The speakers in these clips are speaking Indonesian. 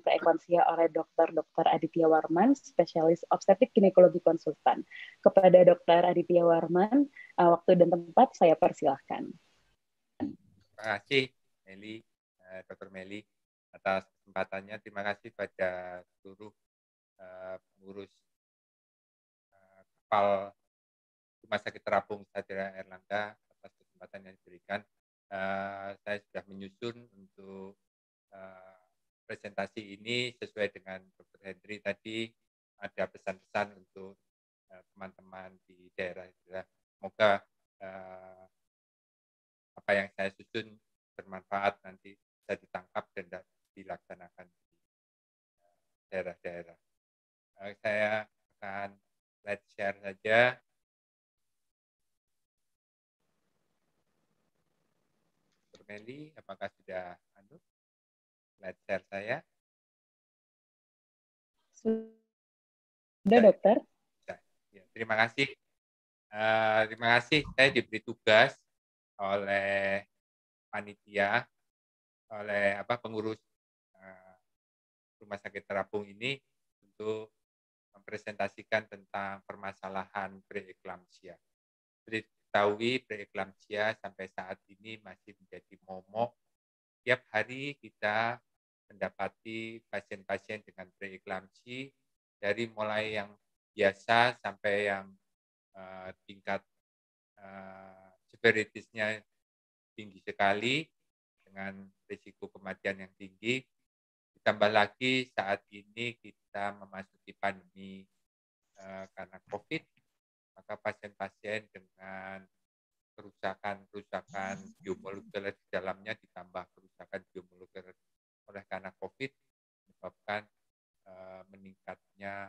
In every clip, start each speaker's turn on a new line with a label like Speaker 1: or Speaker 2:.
Speaker 1: tentang preeklamsia oleh Dr. Aditya Warman, spesialis obstetrik ginekologi konsultan. Kepada Dr. Aditya Warman, waktu dan tempat saya persilahkan.
Speaker 2: Terima kasih Meli, Dr. Meli atas kesempatannya. Terima kasih pada seluruh pengurus kapal Rumah Sakit Terapung Sajarah Airlangga atas kesempatan yang diberikan. Saya sudah menyusun untuk presentasi ini sesuai dengan Dr. Hendri tadi, ada pesan-pesan untuk teman-teman di daerah. Semoga apa yang saya susun bermanfaat, nanti bisa ditangkap dan dilaksanakan di daerah-daerah. Saya akan let's share saja. Dr. Meli, apakah sudah let's share saya?
Speaker 1: Sudah, dokter.
Speaker 2: Ya, terima kasih. Terima kasih. Saya diberi tugas oleh panitia, oleh pengurus Rumah Sakit Terapung ini untuk mempresentasikan tentang permasalahan preeklamsia. Seperti diketahui, preeklamsia sampai saat ini masih menjadi momok. Tiap hari kita mendapati pasien-pasien dengan preeklamsi, dari mulai yang biasa sampai yang tingkat severitasnya tinggi sekali dengan risiko kematian yang tinggi. Ditambah lagi saat ini kita memasuki pandemi karena COVID, maka pasien-pasien dengan kerusakan biomolekuler di dalamnya ditambah kerusakan biomolekuler oleh karena COVID menyebabkan meningkatnya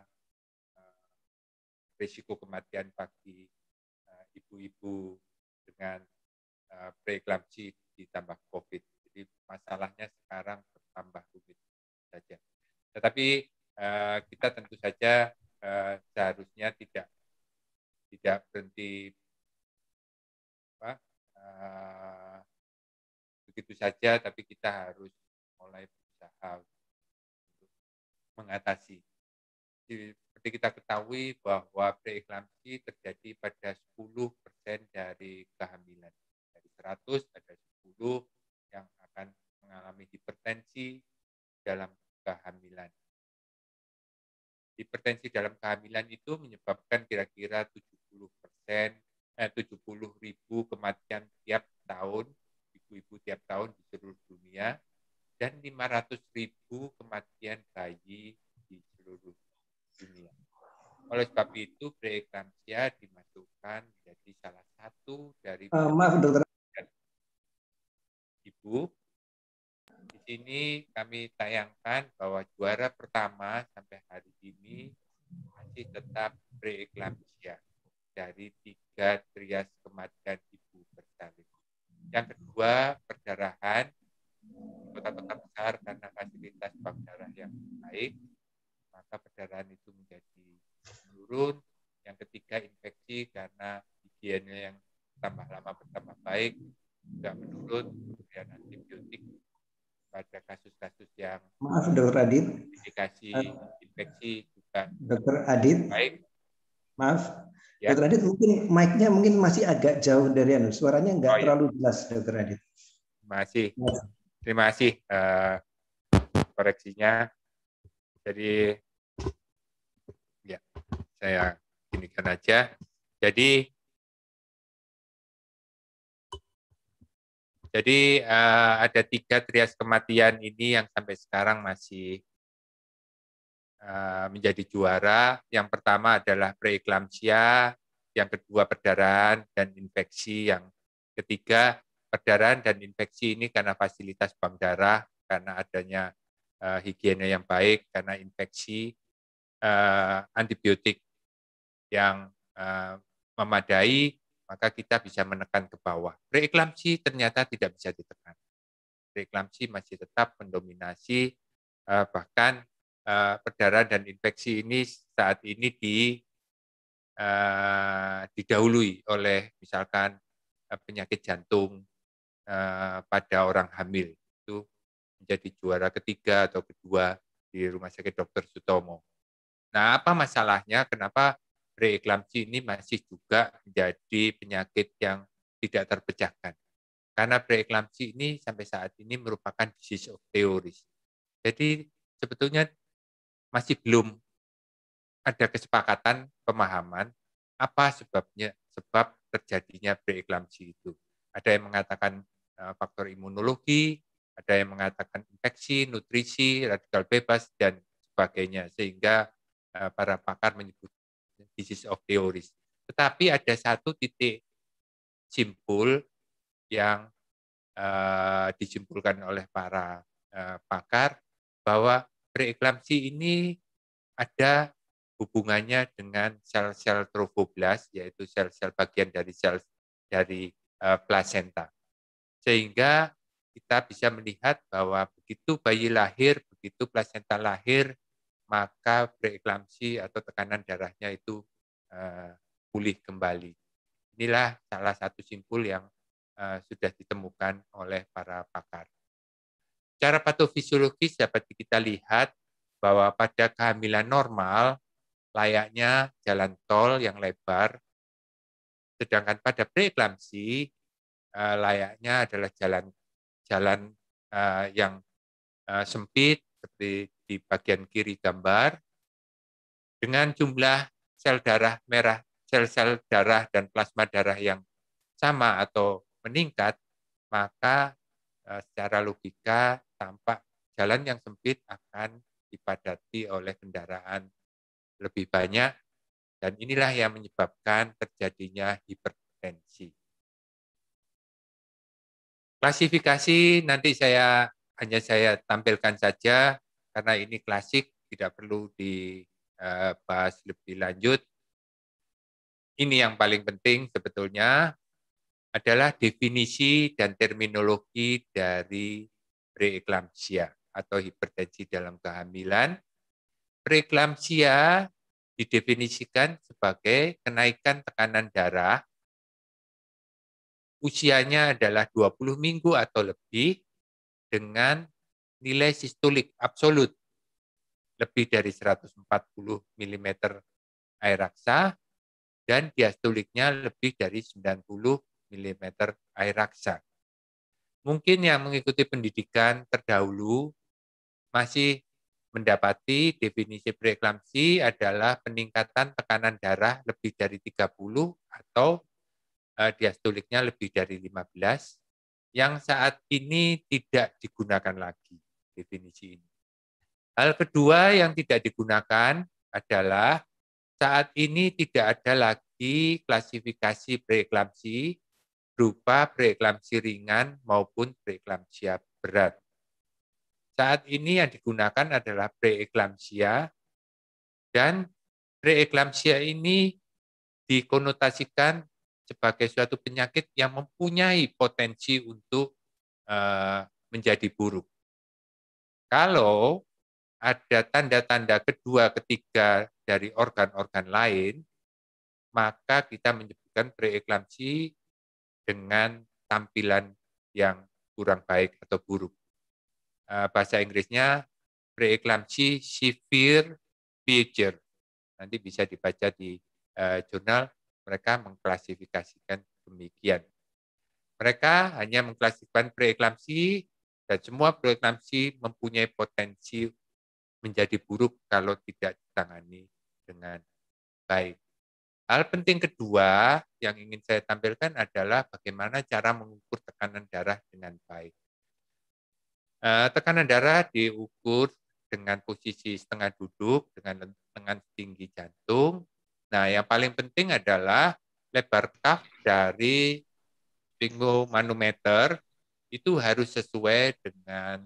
Speaker 2: risiko kematian bagi ibu-ibu dengan preeklamsi ditambah COVID. Jadi masalahnya sekarang bertambah rumit saja. Tetapi kita tentu saja seharusnya tidak berhenti begitu saja, tapi kita harus mulai berusaha untuk mengatasi. Seperti kita ketahui bahwa preeklamsi terjadi pada 10% dari kehamilan. Dari 100 ada 10 yang akan mengalami hipertensi dalam kehamilan. Hipertensi dalam kehamilan itu menyebabkan kira-kira 70.000 kematian tiap tahun, ibu-ibu tiap tahun di seluruh dunia, dan 500.000 kematian bayi di seluruh dunia. Oleh sebab itu, preeklamsia dimasukkan menjadi salah satu dari
Speaker 3: maaf, dokter.
Speaker 2: Ibu. Di sini kami tayangkan bahwa juara pertama sampai hari ini masih tetap preeklamsia dari 3 trias kematian ibu bersalin. Yang kedua, perdarahan di kota-kota besar karena fasilitas bank darah yang baik, maka perdarahan itu menjadi menurun. Yang ketiga, infeksi karena higiene yang tambah lama bertambah baik juga menurun. Kemudian antibiotik pada kasus-kasus yang
Speaker 3: maaf, Dokter Adit,
Speaker 2: indikasi infeksi juga
Speaker 3: Dokter Adit,
Speaker 2: baik.
Speaker 3: Maaf,
Speaker 2: Ya.
Speaker 3: Dokter Adit, mungkin mic-nya mungkin masih agak jauh dari suaranya nggak terlalu jelas, Dokter Adit.
Speaker 2: Terima kasih koreksinya. Jadi ya, saya inikan aja. Jadi ada 3 trias kematian ini yang sampai sekarang masih menjadi juara. Yang pertama adalah preeklamsia, yang kedua perdarahan dan infeksi, yang ketiga perdarahan dan infeksi ini karena fasilitas bank darah, karena adanya higiene yang baik, karena infeksi, antibiotik yang memadai, maka kita bisa menekan ke bawah. Preeklamsi ternyata tidak bisa ditekan. Preeklamsi masih tetap mendominasi, bahkan perdarahan dan infeksi ini saat ini didahului oleh misalkan penyakit jantung pada orang hamil. Itu menjadi juara ketiga atau kedua di Rumah Sakit Dr. Sutomo. Nah, apa masalahnya? Kenapa preeklamsi ini masih juga menjadi penyakit yang tidak terpecahkan? Karena preeklamsi ini sampai saat ini merupakan disease of theories. Jadi sebetulnya masih belum ada kesepakatan pemahaman apa sebabnya, sebab terjadinya preeklamsi itu. Ada yang mengatakan faktor imunologi, ada yang mengatakan infeksi, nutrisi, radikal bebas, dan sebagainya. Sehingga para pakar menyebut disease of theories. Tetapi ada satu titik simpul yang disimpulkan oleh para pakar bahwa preeklamsi ini ada hubungannya dengan sel-sel trofoblast, yaitu sel-sel bagian dari sel dari plasenta. Sehingga kita bisa melihat bahwa begitu bayi lahir, begitu plasenta lahir, maka preeklamsi atau tekanan darahnya itu pulih kembali. Inilah salah satu simpul yang sudah ditemukan oleh para pakar. Secara patofisiologis dapat kita lihat bahwa pada kehamilan normal layaknya jalan tol yang lebar, sedangkan pada preeklamsi layaknya adalah jalan yang sempit seperti di bagian kiri gambar dengan jumlah sel darah merah, sel-sel darah dan plasma darah yang sama atau meningkat, maka secara logika tampak jalan yang sempit akan dipadati oleh kendaraan lebih banyak, dan inilah yang menyebabkan terjadinya hipertensi. Klasifikasi nanti hanya saya tampilkan saja karena ini klasik, tidak perlu dibahas lebih lanjut. Ini yang paling penting sebetulnya adalah definisi dan terminologi dari preeklamsia atau hipertensi dalam kehamilan. Preeklamsia didefinisikan sebagai kenaikan tekanan darah usianya adalah 20 minggu atau lebih dengan nilai sistolik absolut lebih dari 140 mm air raksa dan diastoliknya lebih dari 90 mm air raksa. Mungkin yang mengikuti pendidikan terdahulu masih mendapati definisi preeklamsi adalah peningkatan tekanan darah lebih dari 30 atau diastoliknya lebih dari 15, yang saat ini tidak digunakan lagi definisi ini. Hal kedua yang tidak digunakan adalah saat ini tidak ada lagi klasifikasi preeklamsi berupa preeklamsi ringan maupun preeklamsia berat. Saat ini yang digunakan adalah preeklamsia, dan preeklamsia ini dikonotasikan sebagai suatu penyakit yang mempunyai potensi untuk menjadi buruk. Kalau ada tanda-tanda kedua, ketiga dari organ-organ lain, maka kita menyebutkan preeklamsi dengan tampilan yang kurang baik atau buruk. Bahasa Inggrisnya preeklamsi severe feature. Nanti bisa dibaca di jurnal, mereka mengklasifikasikan demikian. Mereka hanya mengklasifikasikan preeklamsi, dan semua preeklamsi mempunyai potensi menjadi buruk kalau tidak ditangani dengan baik. Hal penting kedua yang ingin saya tampilkan adalah bagaimana cara mengukur tekanan darah dengan baik. Tekanan darah diukur dengan posisi setengah duduk, dengan tinggi jantung. Nah, yang paling penting adalah lebar kaf dari sphygmomanometer itu harus sesuai dengan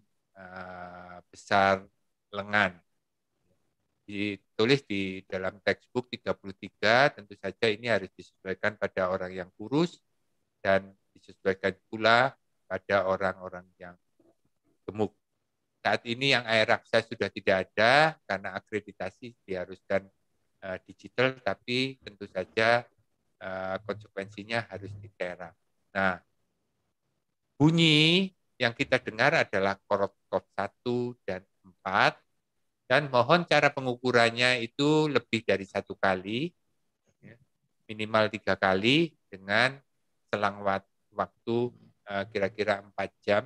Speaker 2: besar lengan. Ditulis di dalam textbook 33, tentu saja ini harus disesuaikan pada orang yang kurus dan disesuaikan pula pada orang-orang yang gemuk. Saat ini yang air raksa sudah tidak ada karena akreditasi diharuskan digital, tapi tentu saja konsekuensinya harus ditera. Nah, bunyi yang kita dengar adalah korot 1 dan 4. Dan mohon cara pengukurannya itu lebih dari 1 kali, ya, minimal 3 kali dengan selang waktu kira-kira 4 jam.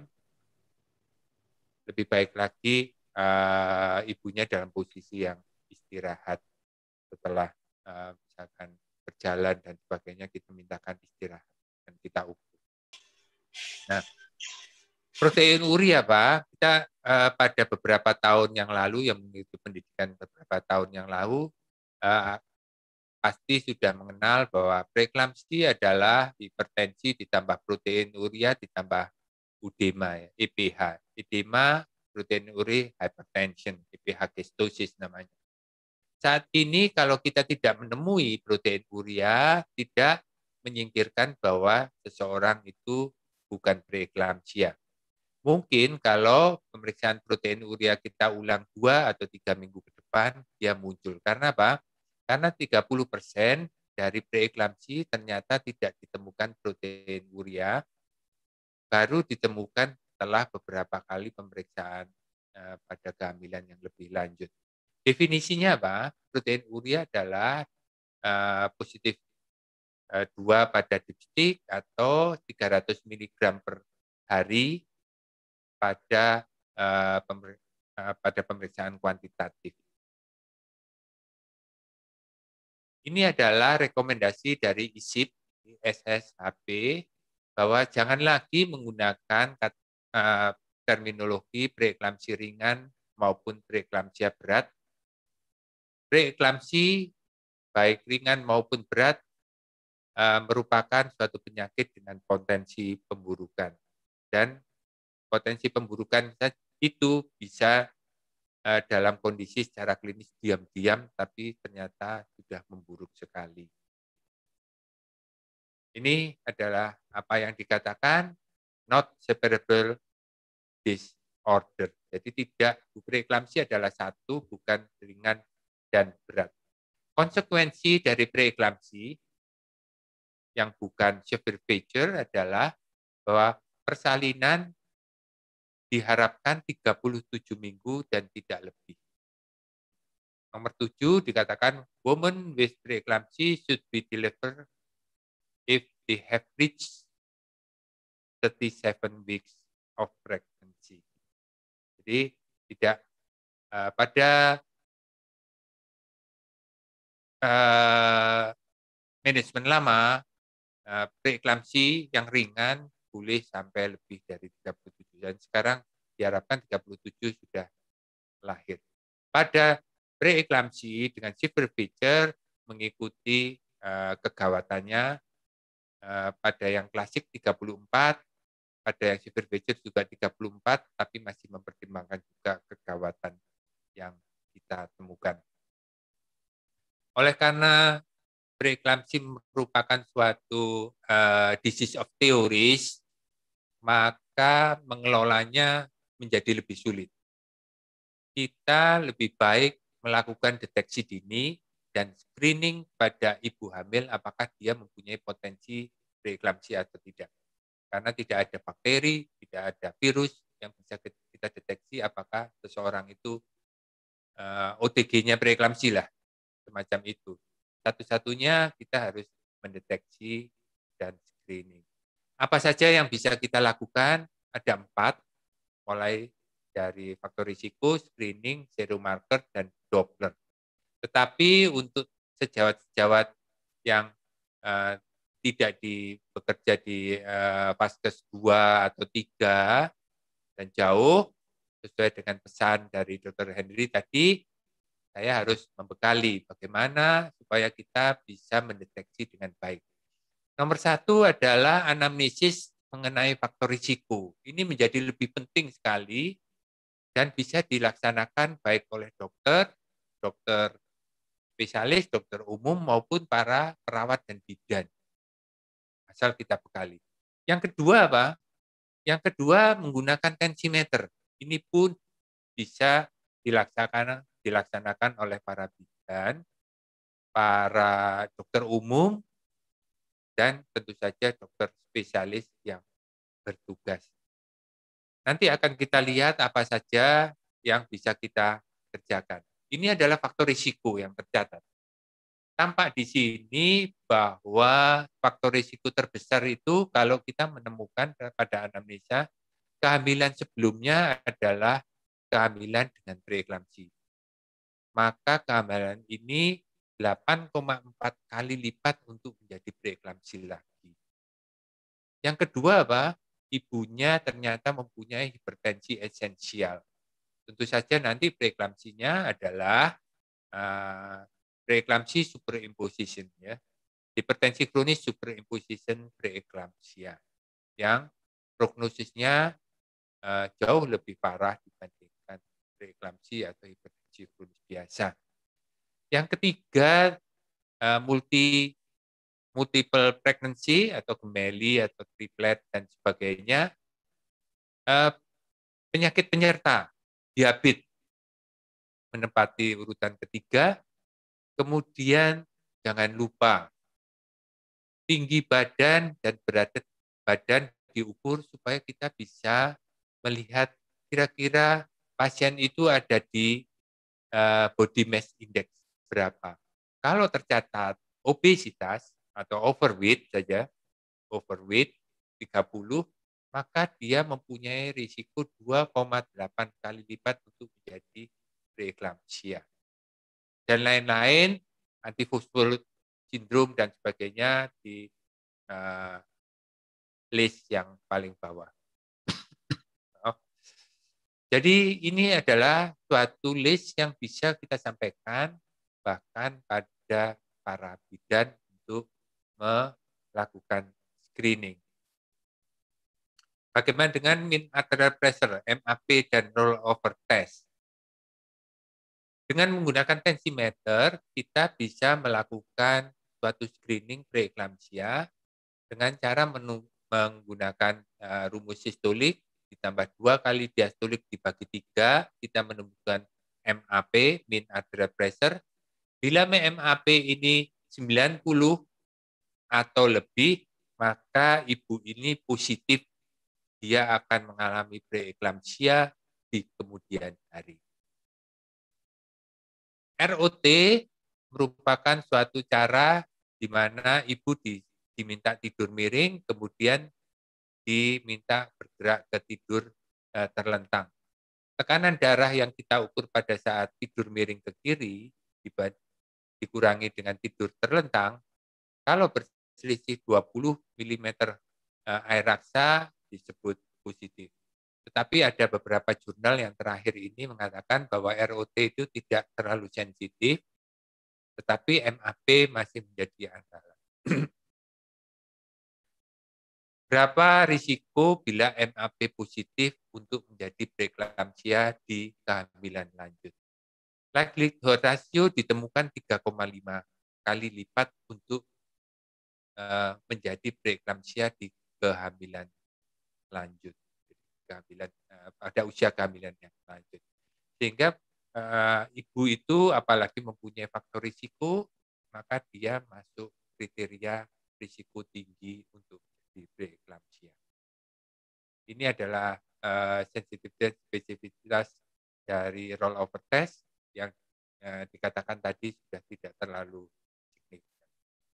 Speaker 2: Lebih baik lagi ibunya dalam posisi yang istirahat setelah misalkan berjalan dan sebagainya, kita mintakan istirahat dan kita ukur. Nah, protein urea, Pak, kita pada beberapa tahun yang lalu, yang mengikuti pendidikan beberapa tahun yang lalu, pasti sudah mengenal bahwa preeklamsi adalah hipertensi ditambah protein urea ditambah edema, ya, EPH. Edema, protein urea, hypertension, EPH gestosis namanya. Saat ini kalau kita tidak menemui protein urea, tidak menyingkirkan bahwa seseorang itu bukan preeklamsia. Mungkin kalau pemeriksaan protein urea kita ulang 2 atau 3 minggu ke depan, dia muncul. Karena apa? Karena 30% dari preeklamsi ternyata tidak ditemukan protein urea, baru ditemukan setelah beberapa kali pemeriksaan pada kehamilan yang lebih lanjut. Definisinya apa? Protein urea adalah positif 2 pada dipstik atau 300 mg per hari pada pemeriksaan kuantitatif. Ini adalah rekomendasi dari ISIP, SSHP, bahwa jangan lagi menggunakan terminologi preeklamsi ringan maupun preeklamsia berat. Preeklamsi baik ringan maupun berat merupakan suatu penyakit dengan potensi pemburukan. Dan potensi pemburukan itu bisa dalam kondisi secara klinis diam-diam, tapi ternyata sudah memburuk sekali. Ini adalah apa yang dikatakan not separable disorder. Jadi tidak, preeklamsi adalah satu, bukan ringan dan berat. Konsekuensi dari preeklamsi yang bukan severe feature adalah bahwa persalinan diharapkan 37 minggu dan tidak lebih. Nomor 7 dikatakan women with preeclampsia should be delivered if they have reached 37 weeks of pregnancy. Jadi tidak pada manajemen lama preeklamsi yang ringan boleh sampai lebih dari 37, dan sekarang diharapkan 37 sudah lahir. Pada preeklamsi dengan severe feature mengikuti kegawatannya, pada yang klasik 34, pada yang severe feature juga 34, tapi masih mempertimbangkan juga kegawatan yang kita temukan. Oleh karena preeklamsi merupakan suatu disease of theories, maka mengelolanya menjadi lebih sulit. Kita lebih baik melakukan deteksi dini dan screening pada ibu hamil apakah dia mempunyai potensi preeklamsia atau tidak. Karena tidak ada bakteri, tidak ada virus yang bisa kita deteksi apakah seseorang itu OTG-nya preeklamsi lah, semacam itu. Satu-satunya kita harus mendeteksi dan screening. Apa saja yang bisa kita lakukan? Ada 4, mulai dari faktor risiko, screening, serum marker, dan Doppler. Tetapi untuk sejawat-sejawat yang tidak bekerja di Vaskes 2 atau 3 dan jauh, sesuai dengan pesan dari Dr. Henry tadi, saya harus membekali bagaimana supaya kita bisa mendeteksi dengan baik. Nomor 1 adalah anamnesis mengenai faktor risiko. Ini menjadi lebih penting sekali dan bisa dilaksanakan baik oleh dokter spesialis, dokter umum, maupun para perawat dan bidan. Asal kita bekali. Yang kedua apa? Yang kedua menggunakan tensimeter. Ini pun bisa dilaksanakan oleh para bidan, para dokter umum, dan tentu saja dokter spesialis yang bertugas. Nanti akan kita lihat apa saja yang bisa kita kerjakan. Ini adalah faktor risiko yang tercatat. Tampak di sini bahwa faktor risiko terbesar itu kalau kita menemukan pada anamnesa kehamilan sebelumnya adalah kehamilan dengan preeklamsi. Maka kehamilan ini 8,4 kali lipat untuk menjadi preeklamsi lagi. Yang kedua apa? Ibunya ternyata mempunyai hipertensi esensial. Tentu saja nanti preeklamsinya adalah preeklamsi superimposition, ya. Hipertensi kronis superimposition preeklamsia yang prognosisnya jauh lebih parah dibandingkan preeklamsi atau hipertensi kronis biasa. Yang ketiga, multiple pregnancy atau gemeli atau triplet dan sebagainya. Penyakit penyerta, diabetes menempati urutan ketiga. Kemudian jangan lupa tinggi badan dan berat badan diukur supaya kita bisa melihat kira-kira pasien itu ada di body mass index berapa. Kalau tercatat obesitas atau overweight saja, overweight 30, maka dia mempunyai risiko 2,8 kali lipat untuk menjadi preeklamsia. Dan lain-lain, antifosfolipid sindrom dan sebagainya di list yang paling bawah. Jadi ini adalah suatu list yang bisa kita sampaikan bahkan pada para bidan untuk melakukan screening. Bagaimana dengan mean arterial pressure, MAP, dan rollover test? Dengan menggunakan tensimeter, kita bisa melakukan suatu screening preeklamsia dengan cara menggunakan rumus sistolik ditambah 2 kali diastolik dibagi 3, kita menemukan MAP, mean arterial pressure. Bila MAP ini 90 atau lebih, maka ibu ini positif, dia akan mengalami preeklamsia di kemudian hari. ROT merupakan suatu cara di mana ibu diminta tidur miring, kemudian diminta bergerak ke tidur terlentang. Tekanan darah yang kita ukur pada saat tidur miring ke kiri dikurangi dengan tidur terlentang, kalau berselisih 20 mm air raksa disebut positif. Tetapi ada beberapa jurnal yang terakhir ini mengatakan bahwa ROT itu tidak terlalu sensitif, tetapi MAP masih menjadi andalan. Berapa risiko bila MAP positif untuk menjadi preeklamsia di kehamilan lanjut? Likelihood ratio ditemukan 3,5 kali lipat untuk menjadi preeklamsia di kehamilan lanjut, pada usia kehamilan yang lanjut. Sehingga ibu itu apalagi mempunyai faktor risiko, maka dia masuk kriteria risiko tinggi untuk di preeklamsia. Ini adalah sensitivitas spesifitas dari rollover test yang dikatakan tadi sudah tidak terlalu signifikan.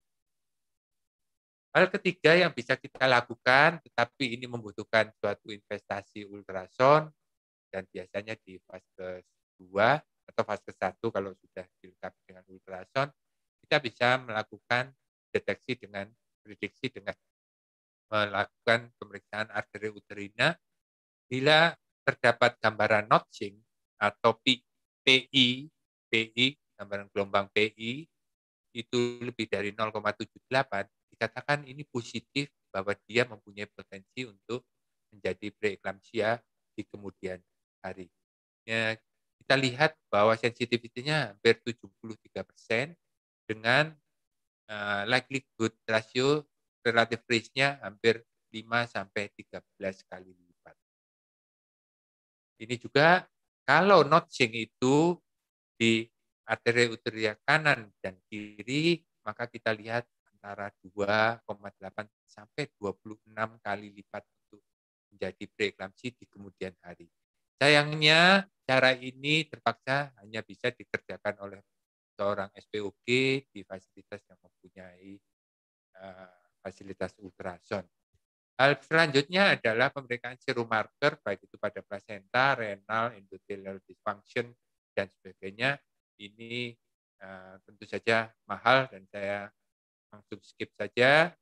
Speaker 2: Hal ketiga yang bisa kita lakukan, tetapi ini membutuhkan suatu investasi ultrasound dan biasanya di fase 2 atau fase 1 kalau sudah dilengkapi dengan ultrasound, kita bisa melakukan deteksi dengan prediksi dengan melakukan pemeriksaan arteri uterina. Bila terdapat gambaran notching atau PI, gambaran gelombang PI, itu lebih dari 0,78, dikatakan ini positif bahwa dia mempunyai potensi untuk menjadi preeklamsia di kemudian hari. Ya, kita lihat bahwa sensitivitinya hampir 73% dengan likelihood ratio relative risk-nya hampir 5-13 kali lipat. Ini juga kalau notching itu di arteri uteria kanan dan kiri, maka kita lihat antara 2,8 sampai 26 kali lipat untuk menjadi preeklamsi di kemudian hari. Sayangnya cara ini terpaksa hanya bisa dikerjakan oleh seorang SPOG di fasilitas yang mempunyai fasilitas ultrason. Hal selanjutnya adalah pemeriksaan serum marker, baik itu pada plasenta, renal, endothelial dysfunction, dan sebagainya. Ini tentu saja mahal dan saya langsung skip saja.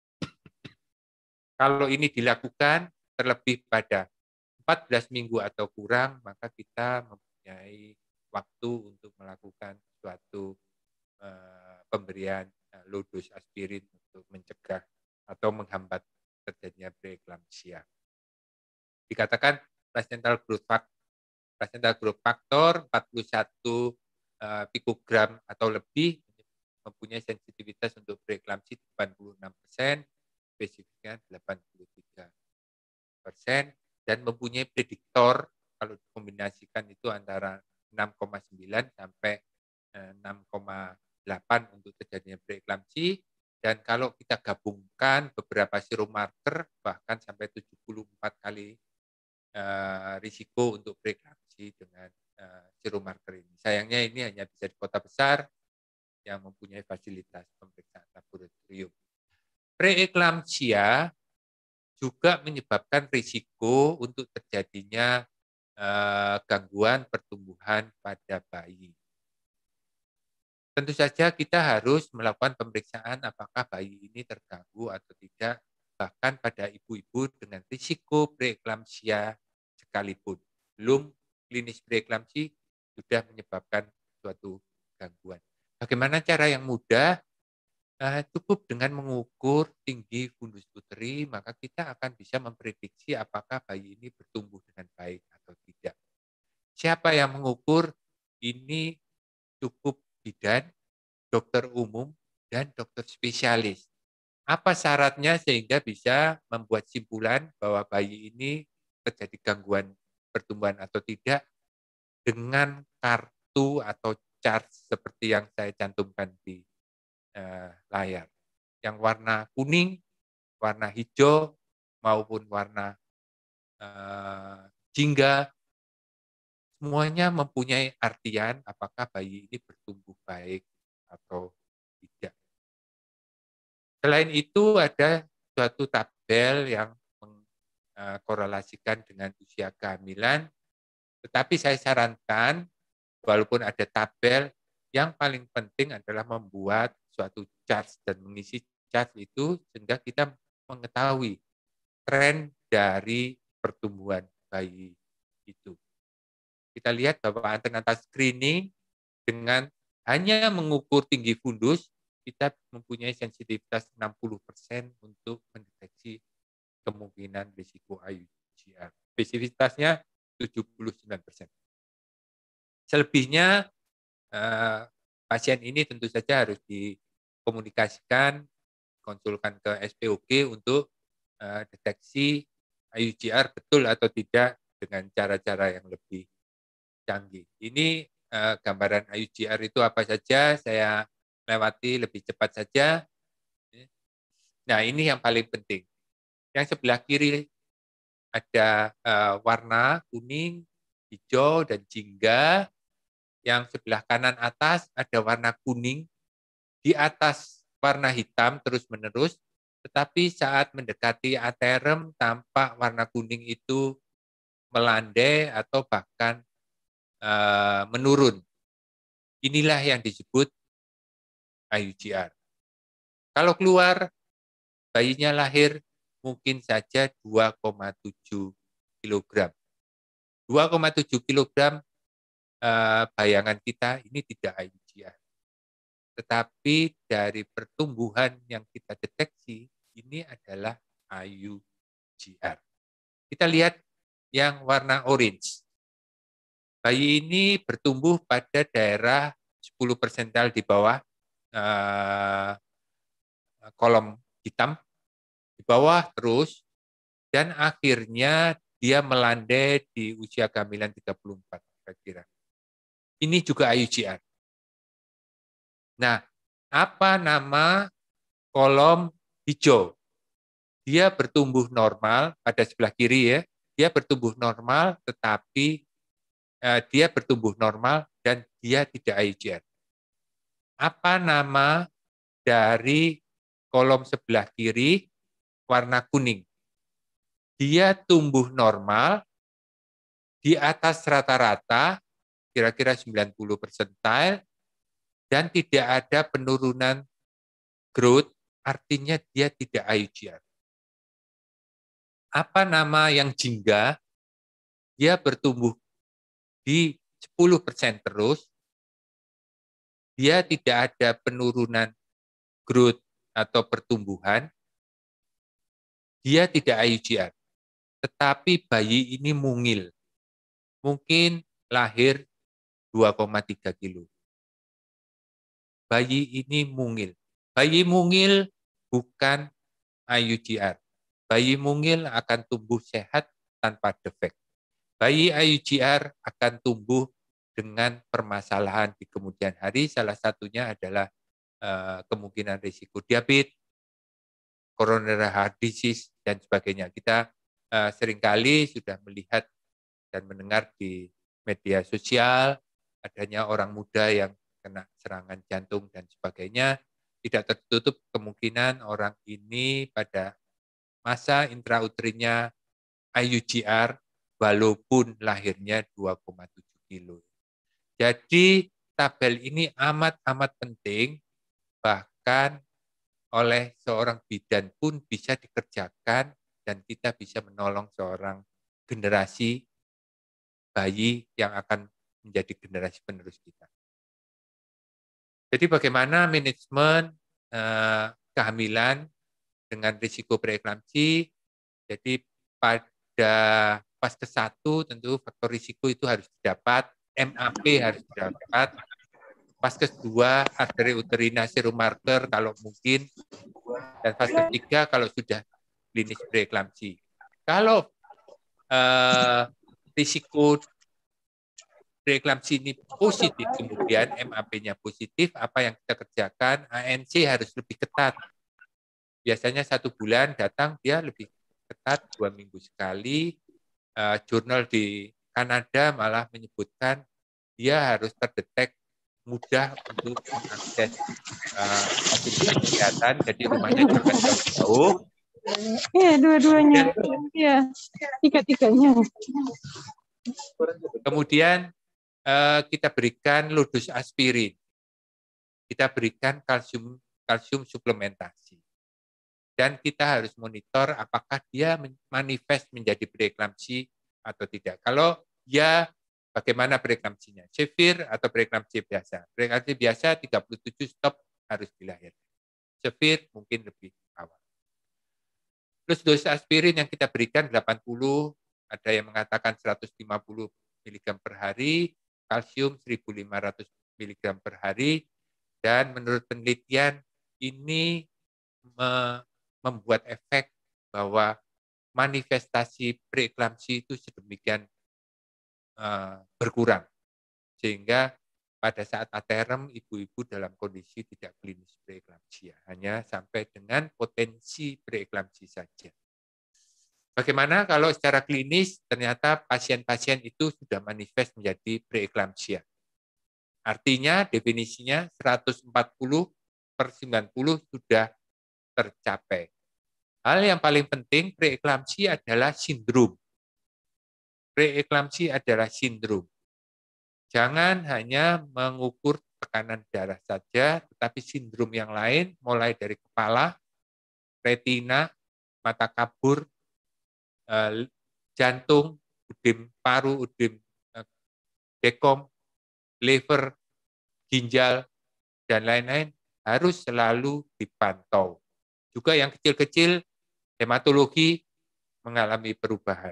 Speaker 2: Kalau ini dilakukan terlebih pada 14 minggu atau kurang, maka kita mempunyai waktu untuk melakukan suatu pemberian low dose aspirin untuk mencegah atau menghambat terjadinya preeklamsia. Dikatakan placental growth factor 41 pikogram atau lebih mempunyai sensitivitas untuk preeklamsi 86%, spesifiknya 83%, dan mempunyai prediktor kalau dikombinasikan itu antara 6,9 sampai 6,8 untuk terjadinya preeklamsi. Dan kalau kita gabungkan beberapa serum marker, bahkan sampai 74 kali risiko untuk preeklamsi dengan serum marker ini. Sayangnya ini hanya bisa di kota besar yang mempunyai fasilitas pemeriksaan laboratorium. Preeklamsia juga menyebabkan risiko untuk terjadinya gangguan pertumbuhan pada bayi. Tentu saja kita harus melakukan pemeriksaan apakah bayi ini terganggu atau tidak, bahkan pada ibu-ibu dengan risiko preeklamsia sekalipun. Belum klinis preeklamsi sudah menyebabkan suatu gangguan. Bagaimana cara yang mudah? Cukup dengan mengukur tinggi fundus uteri, maka kita akan bisa memprediksi apakah bayi ini bertumbuh dengan baik atau tidak. Siapa yang mengukur? Ini cukup bidan, dokter umum, dan dokter spesialis. Apa syaratnya sehingga bisa membuat simpulan bahwa bayi ini terjadi gangguan pertumbuhan atau tidak dengan kartu atau chart seperti yang saya cantumkan di layar. Yang warna kuning, warna hijau, maupun warna jingga, semuanya mempunyai artian apakah bayi ini bertumbuh baik atau tidak. Selain itu ada suatu tabel yang mengkorelasikan dengan usia kehamilan, tetapi saya sarankan walaupun ada tabel, yang paling penting adalah membuat suatu chart dan mengisi chart itu sehingga kita mengetahui tren dari pertumbuhan bayi itu. Kita lihat bahwa antenatal screening dengan hanya mengukur tinggi fundus, kita mempunyai sensitivitas 60% untuk mendeteksi kemungkinan risiko IUGR. Spesifitasnya 79%. Selebihnya, pasien ini tentu saja harus dikomunikasikan, konsulkan ke SPOG untuk deteksi IUGR betul atau tidak dengan cara-cara yang lebih canggih. Ini gambaran IUGR itu apa saja, saya lewati lebih cepat saja. Nah, ini yang paling penting. Yang sebelah kiri ada warna kuning, hijau, dan jingga. Yang sebelah kanan atas ada warna kuning, di atas warna hitam terus-menerus, tetapi saat mendekati aterem tampak warna kuning itu melandai atau bahkan menurun. Inilah yang disebut IUGR. Kalau keluar, bayinya lahir mungkin saja 2,7 kg. 2,7 kg bayangan kita ini tidak IUGR. Tetapi dari pertumbuhan yang kita deteksi, ini adalah IUGR. Kita lihat yang warna orange. Bayi ini bertumbuh pada daerah 10 persentil di bawah kolom hitam, di bawah terus, dan akhirnya dia melandai di usia kehamilan 34, kira-kira. Ini juga IUGR. Nah, apa nama kolom hijau? Dia bertumbuh normal pada sebelah kiri ya, dia bertumbuh normal, tetapi dia bertumbuh normal dan dia tidak IUGR. Apa nama dari kolom sebelah kiri warna kuning? Dia tumbuh normal di atas rata-rata, kira-kira 90 persentile, dan tidak ada penurunan growth, artinya dia tidak IUGR. Apa nama yang jingga? Dia bertumbuh di 10% terus, dia tidak ada penurunan growth atau pertumbuhan, dia tidak IUGR. Tetapi bayi ini mungil. Mungkin lahir 2,3 kilo. Bayi ini mungil. Bayi mungil bukan IUGR. Bayi mungil akan tumbuh sehat tanpa defek. Bayi IUGR akan tumbuh dengan permasalahan di kemudian hari, salah satunya adalah kemungkinan risiko diabetes, coronary heart disease, dan sebagainya. Kita seringkali sudah melihat dan mendengar di media sosial adanya orang muda yang kena serangan jantung dan sebagainya. Tidak tertutup kemungkinan orang ini pada masa intrauterinnya IUGR walaupun lahirnya 2,7 kilo. Jadi tabel ini amat-amat penting, bahkan oleh seorang bidan pun bisa dikerjakan dan kita bisa menolong seorang generasi bayi yang akan menjadi generasi penerus kita. Jadi bagaimana manajemen kehamilan dengan risiko preeklamsi? Jadi pada fase 1 tentu faktor risiko itu harus didapat, MAP harus didapat. Fase 2 arteri uterina serum marker kalau mungkin, dan fase 3 kalau sudah klinis preeklamsi. Kalau risiko preeklamsi ini positif, kemudian MAP-nya positif, apa yang kita kerjakan? ANC harus lebih ketat. Biasanya 1 bulan datang, dia lebih ketat 2 minggu sekali. Jurnal di Kanada malah menyebutkan dia harus terdetek mudah untuk mengakses fasilitas kesehatan, jadi rumahnya jangan jauh-jauh.
Speaker 4: Iya, dua-duanya. Iya, tiga-tiganya.
Speaker 2: Kemudian kita berikan ludus aspirin. Kita berikan kalsium suplementasi. Dan kita harus monitor apakah dia manifest menjadi preeklamsi atau tidak. Kalau ya, bagaimana preeklamsinya? Severe atau preeklamsi biasa? Preeklamsi biasa 37 stop harus dilahirkan. Severe mungkin lebih awal. Terus dosis aspirin yang kita berikan 80, ada yang mengatakan 150 mg per hari, kalsium 1.500 mg per hari, dan menurut penelitian ini membuat efek bahwa manifestasi preeklamsi itu sedemikian berkurang, sehingga pada saat aterem ibu-ibu dalam kondisi tidak klinis preeklamsia, hanya sampai dengan potensi preeklamsi saja. Bagaimana kalau secara klinis ternyata pasien-pasien itu sudah manifest menjadi preeklamsia? Artinya definisinya 140/90 sudah tercapai. Hal yang paling penting, preeklamsi adalah sindrom. Preeklamsi adalah sindrom. Jangan hanya mengukur tekanan darah saja, tetapi sindrom yang lain, mulai dari kepala, retina, mata kabur, jantung, udem paru, udem dekom, liver, ginjal, dan lain-lain harus selalu dipantau. Juga yang kecil-kecil, hematologi mengalami perubahan.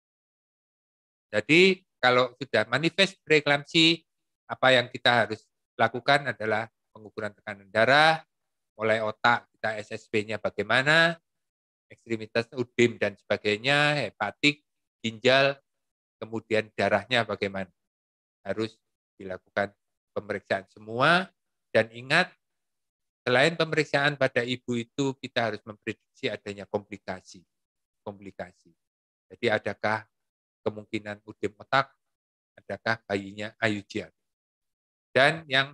Speaker 2: Jadi kalau sudah manifest preeklamsi, apa yang kita harus lakukan adalah pengukuran tekanan darah, mulai otak kita SSP-nya bagaimana, ekstremitas udem dan sebagainya, hepatik, ginjal, kemudian darahnya bagaimana. Harus dilakukan pemeriksaan semua, dan ingat, selain pemeriksaan pada ibu itu, kita harus memprediksi adanya komplikasi. Jadi adakah kemungkinan udem otak, adakah bayinya AUGR. Dan yang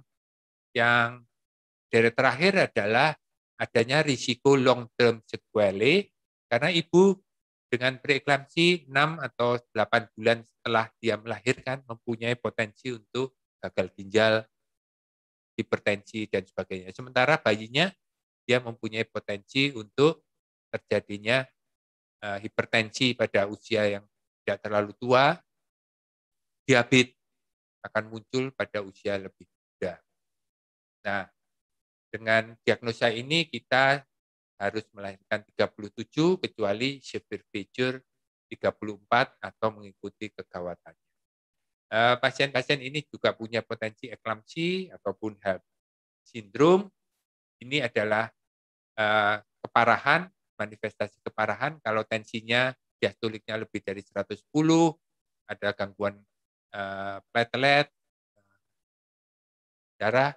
Speaker 2: dari terakhir adalah adanya risiko long term sequelae karena ibu dengan preeklamsi 6 atau 8 bulan setelah dia melahirkan mempunyai potensi untuk gagal ginjal, hipertensi, dan sebagainya. Sementara bayinya dia mempunyai potensi untuk terjadinya hipertensi pada usia yang tidak terlalu tua, diabetes akan muncul pada usia lebih muda. Nah, dengan diagnosa ini kita harus melahirkan 37 kecuali severe feature 34 atau mengikuti kegawatannya. Pasien-pasien ini juga punya potensi eklamsi ataupun HELLP sindrom. Ini adalah keparahan, manifestasi keparahan kalau tensinya diastoliknya lebih dari 110, ada gangguan platelet, darah,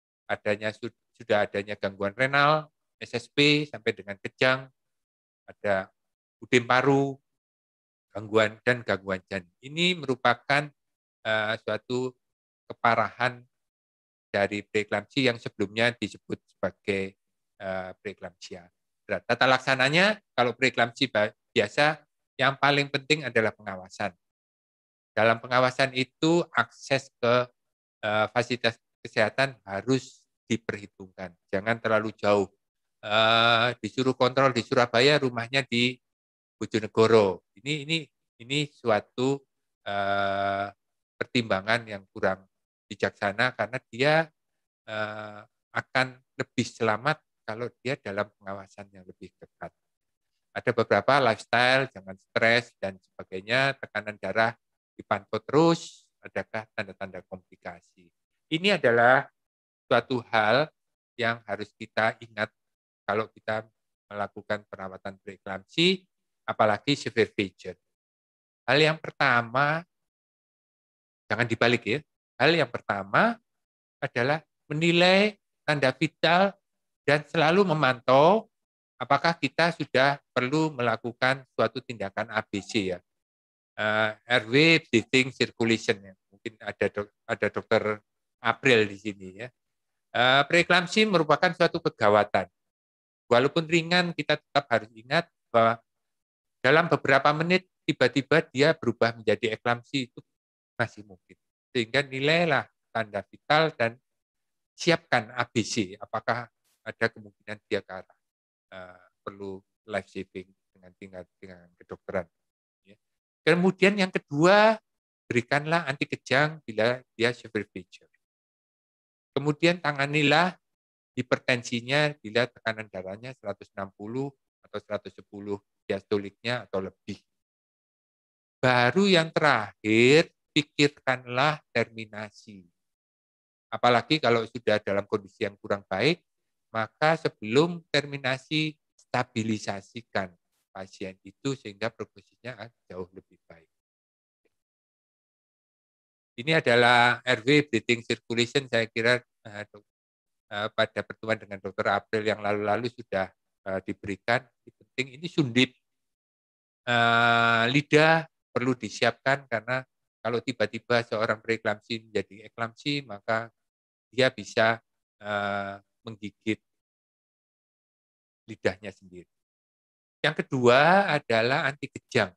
Speaker 2: sudah adanya gangguan renal, SSP sampai dengan kejang, ada udem paru, gangguan janin. Ini merupakan suatu keparahan dari preeklamsi yang sebelumnya disebut sebagai preeklamsia berat. Tata laksananya kalau preeklamsi biasa yang paling penting adalah pengawasan. Dalam pengawasan itu akses ke fasilitas kesehatan harus diperhitungkan. Jangan terlalu jauh. Disuruh kontrol di Surabaya, rumahnya di Bojonegoro. Ini suatu pertimbangan yang kurang bijaksana karena dia akan lebih selamat kalau dia dalam pengawasan yang lebih ketat. Ada beberapa lifestyle, jangan stres dan sebagainya, tekanan darah dipantau terus, adakah tanda-tanda komplikasi. Ini adalah suatu hal yang harus kita ingat kalau kita melakukan perawatan preeklamsi, apalagi severe feature. Hal yang pertama, jangan dibalik ya, hal yang pertama adalah menilai tanda vital dan selalu memantau apakah kita sudah perlu melakukan suatu tindakan ABC ya. RW breathing circulation ya. Mungkin ada dokter April di sini ya. Preeklamsi merupakan suatu kegawatan. Walaupun ringan kita tetap harus ingat bahwa dalam beberapa menit tiba-tiba dia berubah menjadi eklamsi itu masih mungkin. Sehingga nilailah tanda vital dan siapkan ABC apakah ada kemungkinan dia ke arah perlu life saving dengan kedokteran. Ya. Kemudian yang kedua, berikanlah anti kejang bila dia severe feature. Kemudian tanganilah hipertensinya bila tekanan darahnya 160 atau 110 diastoliknya atau lebih. Baru yang terakhir, pikirkanlah terminasi. Apalagi kalau sudah dalam kondisi yang kurang baik, maka sebelum terminasi stabilisasikan pasien itu sehingga prognosinya jauh lebih baik. Ini adalah RW breathing circulation, saya kira pada pertemuan dengan Dr. April yang lalu-lalu sudah diberikan. Ini penting, ini sundip lidah perlu disiapkan karena kalau tiba-tiba seorang preeklamsi menjadi eklamsi, maka dia bisa menggigit lidahnya sendiri. Yang kedua adalah anti kejang.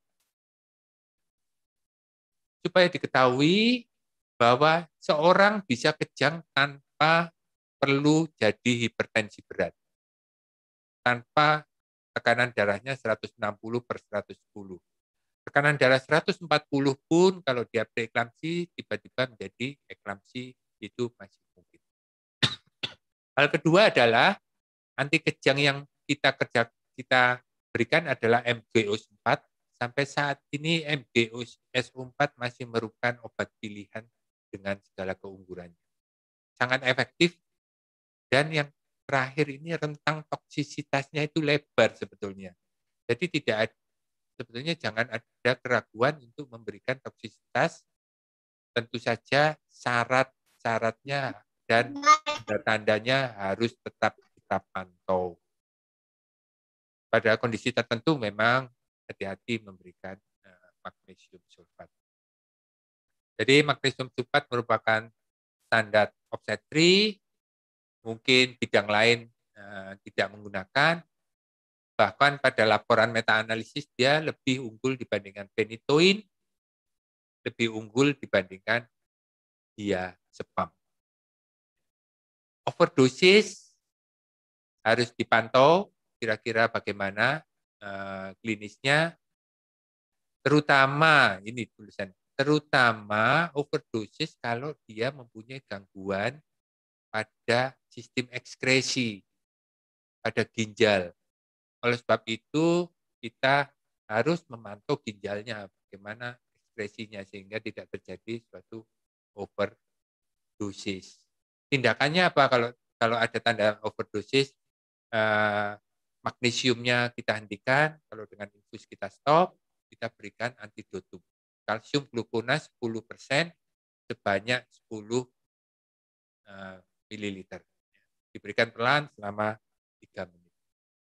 Speaker 2: Supaya diketahui bahwa seorang bisa kejang tanpa perlu jadi hipertensi berat. Tanpa tekanan darahnya 160/110. Tekanan darah 140 pun kalau dia preeklamsi tiba-tiba menjadi eklamsi itu masih mungkin. Hal kedua adalah anti kejang yang kita berikan adalah MgO4. Sampai saat ini MgO4 masih merupakan obat pilihan dengan segala keunggulannya. Sangat efektif dan yang terakhir ini rentang toksisitasnya itu lebar sebetulnya. Jadi sebetulnya jangan ada keraguan untuk memberikan toksisitas. Tentu saja syarat-syaratnya dan tanda-tandanya harus tetap kita pantau. Pada kondisi tertentu memang hati-hati memberikan magnesium sulfat. Jadi magnesium sulfat merupakan standar offset free, mungkin bidang lain tidak menggunakan, bahkan pada laporan meta-analisis dia lebih unggul dibandingkan phenytoin, lebih unggul dibandingkan diazepam. Overdosis harus dipantau kira-kira bagaimana klinisnya, terutama ini tulisan, terutama overdosis kalau dia mempunyai gangguan pada sistem ekskresi, pada ginjal. Oleh sebab itu kita harus memantau ginjalnya, bagaimana ekskresinya sehingga tidak terjadi suatu overdosis. Tindakannya apa kalau ada tanda overdosis? Magnesiumnya kita hentikan, kalau dengan infus kita stop, kita berikan antidotum. Kalsium glukonat 10% sebanyak 10 ml. Diberikan pelan selama 3 menit.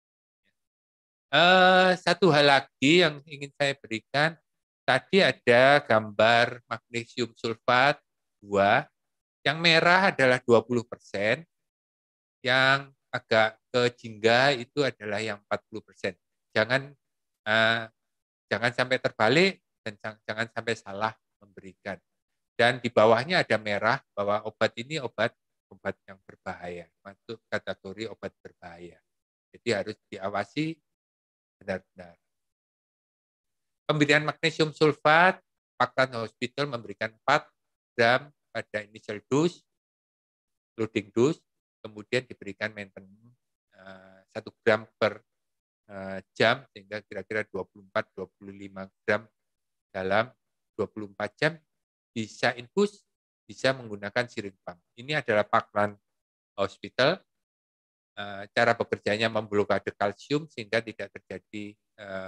Speaker 2: Satu hal lagi yang ingin saya berikan, tadi ada gambar magnesium sulfat 2, yang merah adalah 20%, yang agak ke jingga itu adalah yang 40%. Jangan sampai terbalik dan jangan sampai salah memberikan. Dan di bawahnya ada merah bahwa obat ini obat yang berbahaya, masuk kategori obat berbahaya. Jadi harus diawasi benar-benar. Pemberian magnesium sulfat, Parkland Hospital memberikan 4 gram pada initial dose, loading dose, kemudian diberikan maintenance 1 gram per jam, sehingga kira-kira 24-25 gram dalam 24 jam, bisa infus, bisa menggunakan syringe pump. Ini adalah Parkland Hospital. Cara bekerjanya memblokade kalsium sehingga tidak terjadi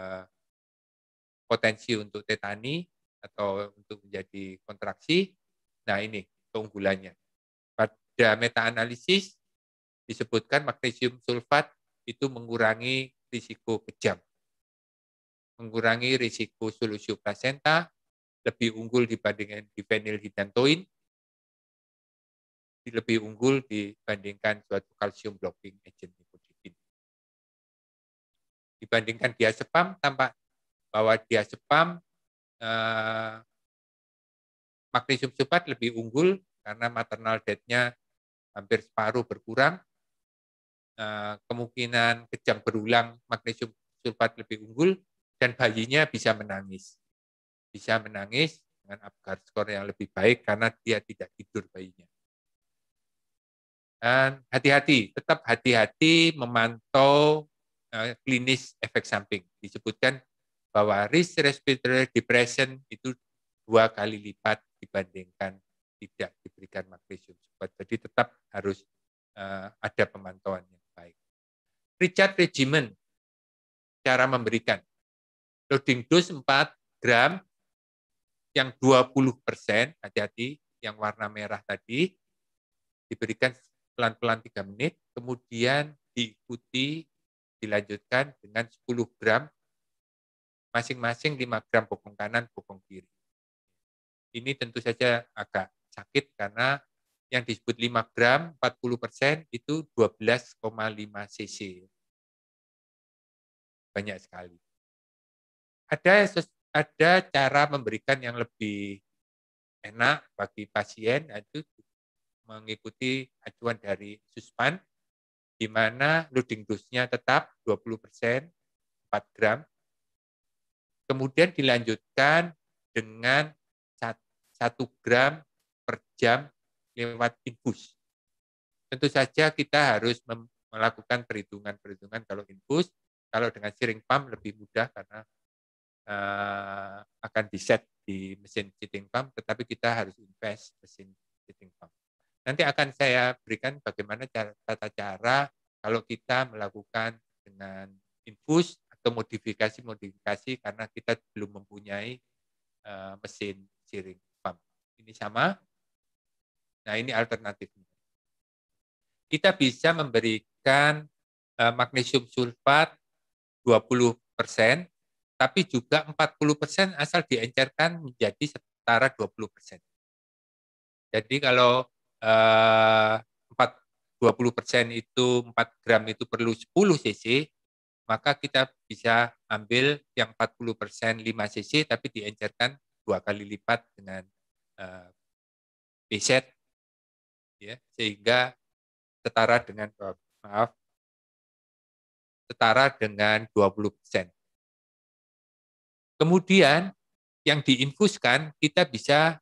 Speaker 2: potensi untuk tetani atau untuk menjadi kontraksi. Nah, ini keunggulannya. Pada meta-analisis disebutkan magnesium sulfat itu mengurangi risiko kejang, mengurangi risiko solusio plasenta, lebih unggul dibandingkan diphenylhidantoin, lebih unggul dibandingkan suatu kalsium blocking agent nikotin. Dibandingkan diazepam, tampak bahwa diazepam magnesium sulfat lebih unggul karena maternal death-nya hampir separuh berkurang. Kemungkinan kejang berulang magnesium sulfat lebih unggul, dan bayinya bisa menangis. Bisa menangis dengan Apgar skor yang lebih baik karena dia tidak tidur bayinya. Dan hati-hati, tetap hati-hati memantau klinis efek samping. Disebutkan bahwa risk respiratory depression itu 2 kali lipat dibandingkan tidak diberikan magnesium sulfat. Jadi tetap harus ada pemantauan yang baik. Richard regimen, cara memberikan. Loading dose 4 gram, yang 20%, hati-hati, yang warna merah tadi, diberikan pelan-pelan 3 menit, kemudian diikuti, dilanjutkan dengan 10 gram, masing-masing 5 gram bokong kanan, bokong kiri. Ini tentu saja agak sakit karena yang disebut 5 gram, 40% itu 12,5 cc. Banyak sekali. Ada cara memberikan yang lebih enak bagi pasien, itu mengikuti acuan dari Suspan, di mana loading dose-nya tetap 20%, 4 gram. Kemudian dilanjutkan dengan 1 gram per jam lewat infus. Tentu saja kita harus melakukan perhitungan-perhitungan kalau infus. Kalau dengan syringe pump lebih mudah karena akan diset di mesin seating pump, tetapi kita harus invest mesin seating pump. Nanti akan saya berikan bagaimana tata cara kalau kita melakukan dengan infus atau modifikasi karena kita belum mempunyai mesin syringe pump. Ini sama. Nah, ini alternatifnya. Kita bisa memberikan magnesium sulfat 20%, tapi juga 40% asal diencerkan menjadi setara 20%. Jadi kalau 20% itu 4 gram itu perlu 10 cc, maka kita bisa ambil yang 40% 5 cc, tapi diencerkan 2 kali lipat dengan BZ, ya, sehingga setara dengan setara dengan 20%. Kemudian yang diinfuskan kita bisa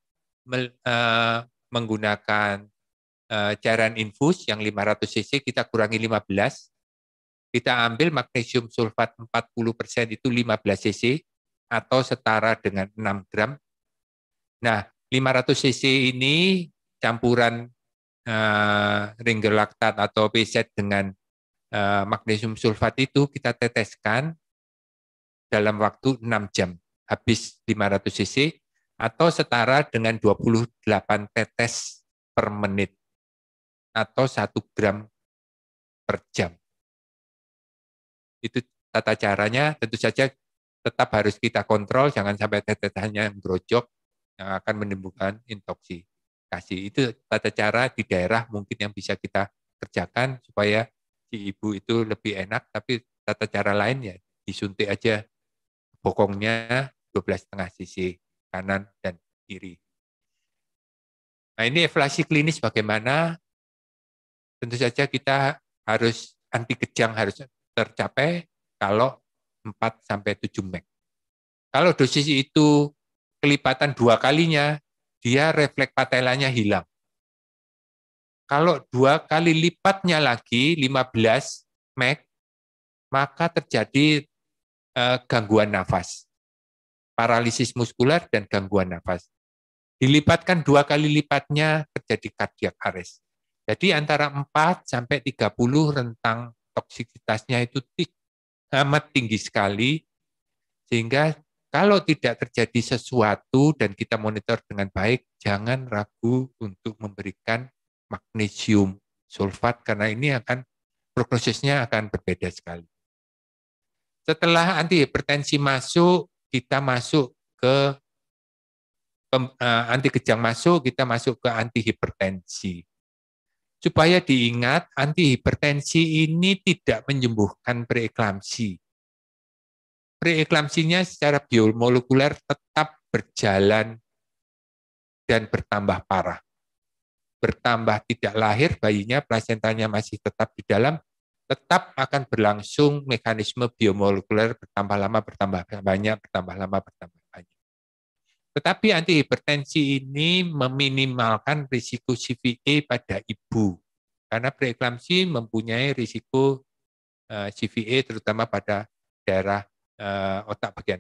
Speaker 2: menggunakan cairan infus yang 500 cc kita kurangi 15. Kita ambil magnesium sulfat 40% itu 15 cc atau setara dengan 6 gram. Nah, 500 cc ini campuran ringer laktat atau BZ dengan magnesium sulfat itu kita teteskan dalam waktu 6 jam. Habis 500 cc atau setara dengan 28 tetes per menit atau 1 gram per jam. Itu tata caranya, tentu saja tetap harus kita kontrol, jangan sampai tetesannya brojok yang akan menimbulkan intoksikasi. Itu tata cara di daerah mungkin yang bisa kita kerjakan supaya si ibu itu lebih enak, tapi tata cara lain ya disuntik aja bokongnya 12,5 cc kanan dan kiri. Nah, ini evaluasi klinis bagaimana? Tentu saja kita harus anti kejang harus tercapai kalau 4-7 mg. Kalau dosis itu kelipatan 2 kalinya, dia refleks patelanya hilang. Kalau 2 kali lipatnya lagi, 15 mg, maka terjadi gangguan nafas, paralisis muskular dan gangguan nafas. Dilipatkan 2 kali lipatnya terjadi cardiac arrest. Jadi antara 4-30 rentang toksisitasnya itu amat tinggi sekali, sehingga kalau tidak terjadi sesuatu dan kita monitor dengan baik, jangan ragu untuk memberikan magnesium sulfat karena ini akan prognosisnya akan berbeda sekali. Setelah antihipertensi masuk, kita masuk ke anti kejang masuk, kita masuk ke antihipertensi. Supaya diingat, antihipertensi ini tidak menyembuhkan preeklamsi. Preeklamsinya secara biomolekuler tetap berjalan dan bertambah parah. Bertambah tidak lahir, bayinya, plasentanya masih tetap di dalam, tetap akan berlangsung mekanisme biomolekuler bertambah lama, bertambah banyak, bertambah lama, bertambah banyak. Tetapi antihipertensi ini meminimalkan risiko CVA pada ibu. Karena preeklamsi mempunyai risiko CVA terutama pada daerah otak bagian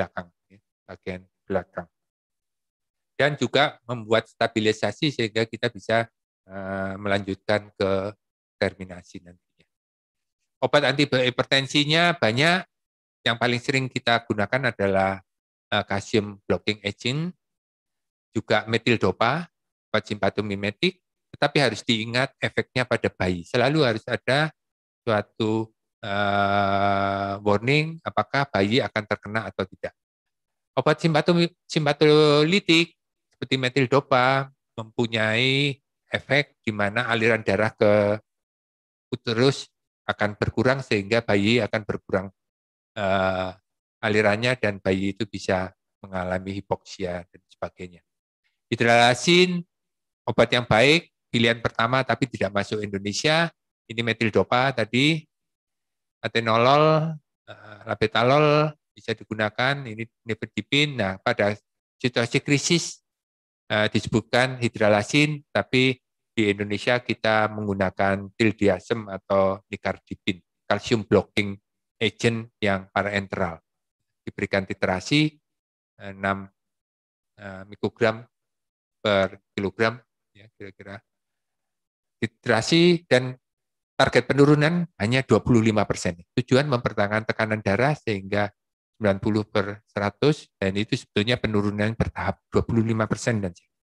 Speaker 2: belakang. Dan juga membuat stabilisasi sehingga kita bisa melanjutkan ke terminasi nantinya. Obat antihipertensinya banyak, yang paling sering kita gunakan adalah calcium blocking agent, juga metildopa, obat simpatomimetik, tetapi harus diingat efeknya pada bayi. Selalu harus ada suatu warning apakah bayi akan terkena atau tidak. Obat simpatolitik seperti metildopa mempunyai efek di mana aliran darah ke uterus akan berkurang sehingga bayi akan berkurang alirannya dan bayi itu bisa mengalami hipoksia dan sebagainya. Hidralazin, obat yang baik, pilihan pertama tapi tidak masuk Indonesia. Ini metildopa tadi, atenolol, labetalol bisa digunakan, ini nifedipin. Nah, pada situasi krisis disebutkan hidralazin, tapi di Indonesia kita menggunakan tildiazem atau nicardipin, calcium blocking agent yang parenteral. Diberikan titrasi 6 mikrogram per kilogram, ya kira-kira. Titrasi dan target penurunan hanya 25%. Tujuan mempertahankan tekanan darah sehingga 90/100, dan itu sebetulnya penurunan bertahap 25%. Dan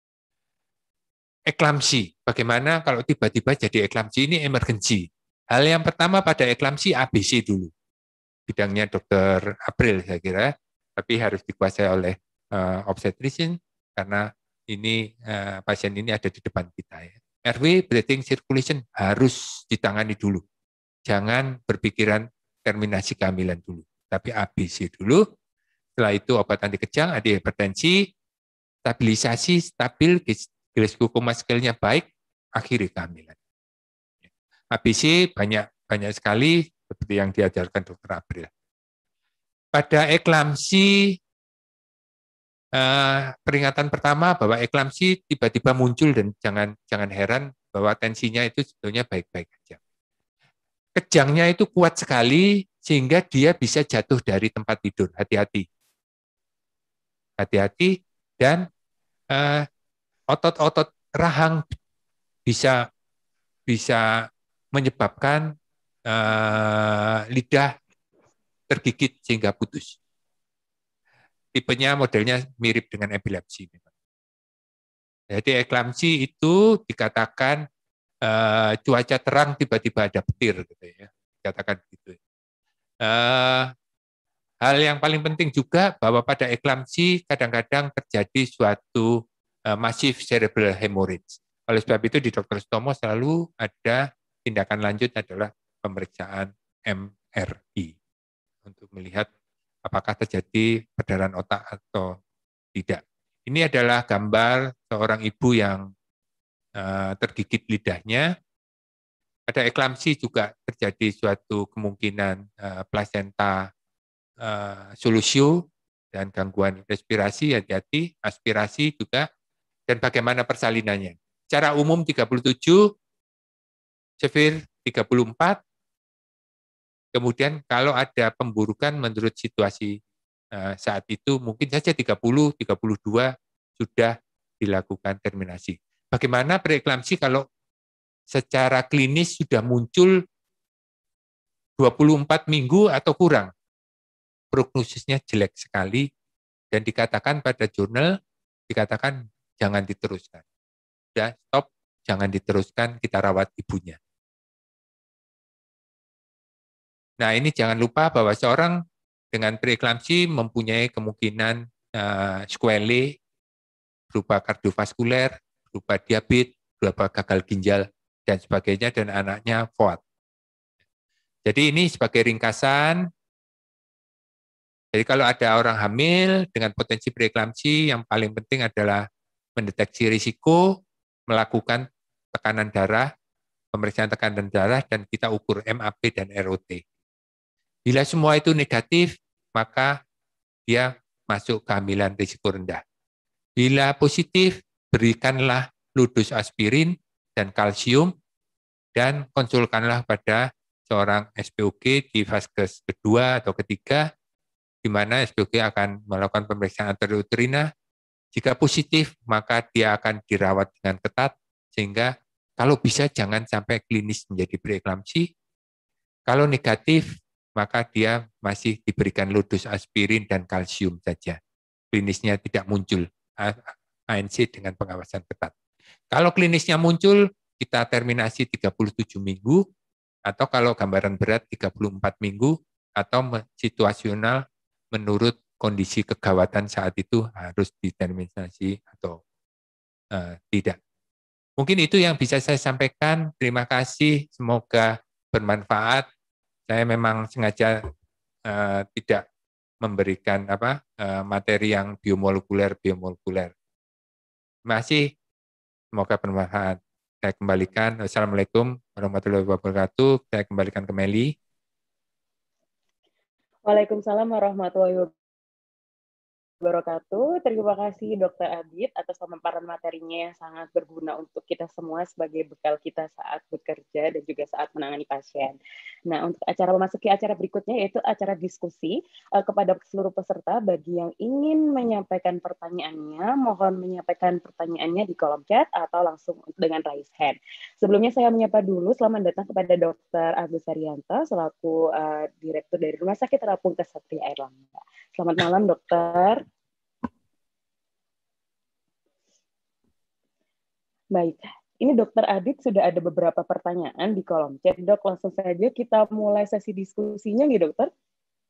Speaker 2: eklamsi, bagaimana kalau tiba-tiba jadi eklamsi? Ini emergensi. Hal yang pertama pada eklamsi ABC dulu. bidangnya Dokter April saya kira, tapi harus dikuasai oleh obstetrician karena ini pasien ini ada di depan kita ya. RW, breathing circulation harus ditangani dulu. Jangan berpikiran terminasi kehamilan dulu, tapi ABC dulu. Setelah itu obat anti kejang, antihipertensi, stabilisasi, stabil, Glasgow-Coma scale-nya baik, akhiri kehamilan. ABC banyak sekali seperti yang diajarkan Dr. April. Pada eklamsi, peringatan pertama bahwa eklamsi tiba-tiba muncul dan jangan heran bahwa tensinya itu sebetulnya baik-baik saja. Kejangnya itu kuat sekali sehingga dia bisa jatuh dari tempat tidur. Hati-hati. Hati-hati dan otot-otot rahang bisa menyebabkan lidah tergigit sehingga putus. Tipenya modelnya mirip dengan epilepsi. Jadi eklamsi itu dikatakan cuaca terang tiba-tiba ada petir, gitu ya. Dikatakan gitu. Hal yang paling penting juga bahwa pada eklamsi kadang-kadang terjadi suatu masif cerebral hemorrhage. Oleh sebab itu di Dr. Sutomo selalu ada tindakan lanjut adalah pemeriksaan MRI untuk melihat apakah terjadi perdarahan otak atau tidak. Ini adalah gambar seorang ibu yang tergigit lidahnya. Pada eklamsi juga terjadi suatu kemungkinan plasenta solusio dan gangguan respirasi, hati-hati, aspirasi juga, dan bagaimana persalinannya. Secara umum 37, severe 34, kemudian kalau ada pemburukan menurut situasi saat itu, mungkin saja 30, 32 sudah dilakukan terminasi. Bagaimana preeklamsi kalau secara klinis sudah muncul 24 minggu atau kurang? Prognosisnya jelek sekali dan dikatakan pada jurnal, dikatakan jangan diteruskan. Sudah stop, jangan diteruskan, kita rawat ibunya. Nah ini jangan lupa bahwa seorang dengan preeklamsi mempunyai kemungkinan sequelae berupa kardiovaskuler, berupa diabetes, berupa gagal ginjal, dan sebagainya, dan anaknya FOAT. Jadi ini sebagai ringkasan, jadi kalau ada orang hamil dengan potensi preeklamsi, yang paling penting adalah mendeteksi risiko, melakukan tekanan darah, pemeriksaan tekanan darah, dan kita ukur MAP dan ROT. Bila semua itu negatif, maka dia masuk kehamilan risiko rendah. Bila positif, berikanlah ludus aspirin dan kalsium, dan konsulkanlah pada seorang SPOG di fase kedua atau ketiga, di mana SPOG akan melakukan pemeriksaan anterior-uterina. Jika positif, maka dia akan dirawat dengan ketat, sehingga kalau bisa jangan sampai klinis menjadi preeklamsi. Kalau negatif, maka dia masih diberikan ludus aspirin dan kalsium saja. Klinisnya tidak muncul, ANC dengan pengawasan ketat. Kalau klinisnya muncul, kita terminasi 37 minggu, atau kalau gambaran berat 34 minggu, atau situasional menurut kondisi kegawatan saat itu harus diterminasi atau tidak. Mungkin itu yang bisa saya sampaikan. Terima kasih, semoga bermanfaat. Saya memang sengaja tidak memberikan materi yang biomolekuler. Terima kasih, semoga bermanfaat. Saya kembalikan. Wassalamualaikum warahmatullahi wabarakatuh. Saya kembalikan ke Meli.
Speaker 1: Waalaikumsalam warahmatullahi wabarakatuh. Terima kasih Dr. Adit atas pemaparan materinya yang sangat berguna untuk kita semua sebagai bekal kita saat bekerja dan juga saat menangani pasien. Nah, untuk memasuki acara berikutnya yaitu acara diskusi kepada seluruh peserta. Bagi yang ingin menyampaikan pertanyaannya, mohon menyampaikan pertanyaannya di kolom chat atau langsung dengan raise hand. Sebelumnya saya menyapa dulu, selamat datang kepada Dr. Agus Haryanto selaku Direktur dari Rumah Sakit Terapung Kesatria Airlangga. Selamat malam, Dokter. Baik, ini Dr. Adit sudah ada beberapa pertanyaan di kolom chat. Dok, langsung saja kita mulai sesi diskusinya nih, Dokter.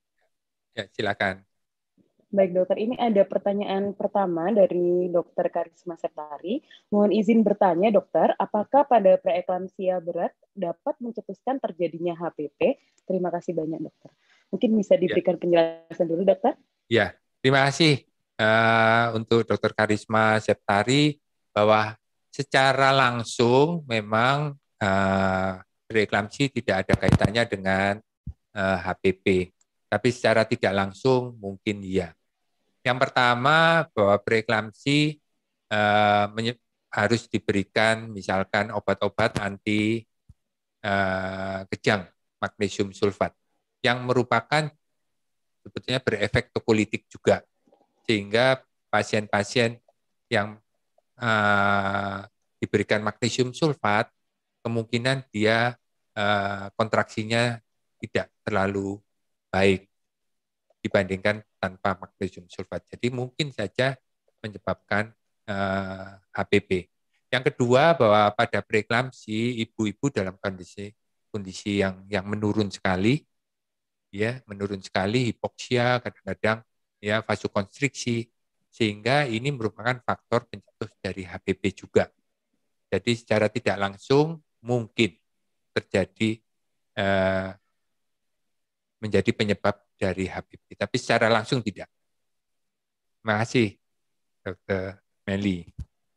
Speaker 2: Ya, silakan.
Speaker 1: Baik dokter, ini ada pertanyaan pertama dari Dokter Karisma Septari. Mohon izin bertanya dokter, apakah pada preeklamsia berat dapat mencetuskan terjadinya HPP? Terima kasih banyak dokter. Mungkin bisa
Speaker 2: Ya,
Speaker 1: diberikan penjelasan dulu dokter?
Speaker 2: ya. Terima kasih untuk Dokter Karisma Septari bahwa secara langsung memang preeklamsi tidak ada kaitannya dengan HPP. Tapi secara tidak langsung mungkin iya. Yang pertama bahwa preeklamsi harus diberikan misalkan obat-obat anti kejang magnesium sulfat yang merupakan sebetulnya berefek tokolitik juga, sehingga pasien-pasien yang diberikan magnesium sulfat kemungkinan dia kontraksinya tidak terlalu baik dibandingkan tanpa magnesium sulfat. Jadi mungkin saja menyebabkan HPP. Yang kedua bahwa pada preeklamsi ibu-ibu dalam kondisi yang menurun sekali, ya menurun sekali, hipoksia kadang-kadang ya vasokonstriksi, sehingga ini merupakan faktor pencetus dari HPP juga. Jadi secara tidak langsung mungkin terjadi menjadi penyebab dari HPP, tapi secara langsung tidak. Terima kasih, Dr. Meli.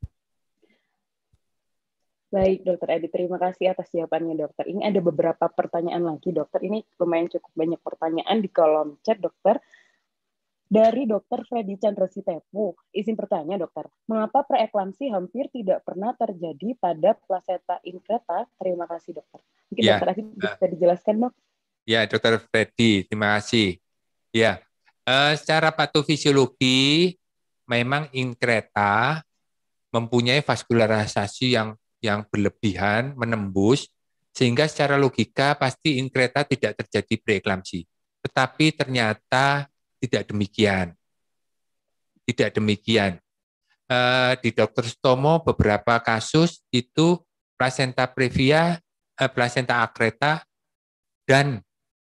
Speaker 1: Baik, Dokter Edi, terima kasih atas jawabannya, Dokter. Ini ada beberapa pertanyaan lagi, Dokter. Ini lumayan cukup banyak pertanyaan di kolom chat, Dokter. Dari Dokter Freddy Chandra Sitepu, izin bertanya, Dokter. Mengapa preeklamsi hampir tidak pernah terjadi pada placenta increta? Terima kasih, Dokter. Mungkin
Speaker 2: Ya,
Speaker 1: Dokter Edi bisa dijelaskan, Dok?
Speaker 2: ya, Dokter Freddy, terima kasih. Ya, secara patofisiologi memang increta mempunyai vaskularisasi yang berlebihan, menembus, sehingga secara logika pasti increta tidak terjadi preeklamsi. Tetapi ternyata tidak demikian. Tidak demikian. Di Dr. Stomo beberapa kasus itu placenta previa, placenta accreta, dan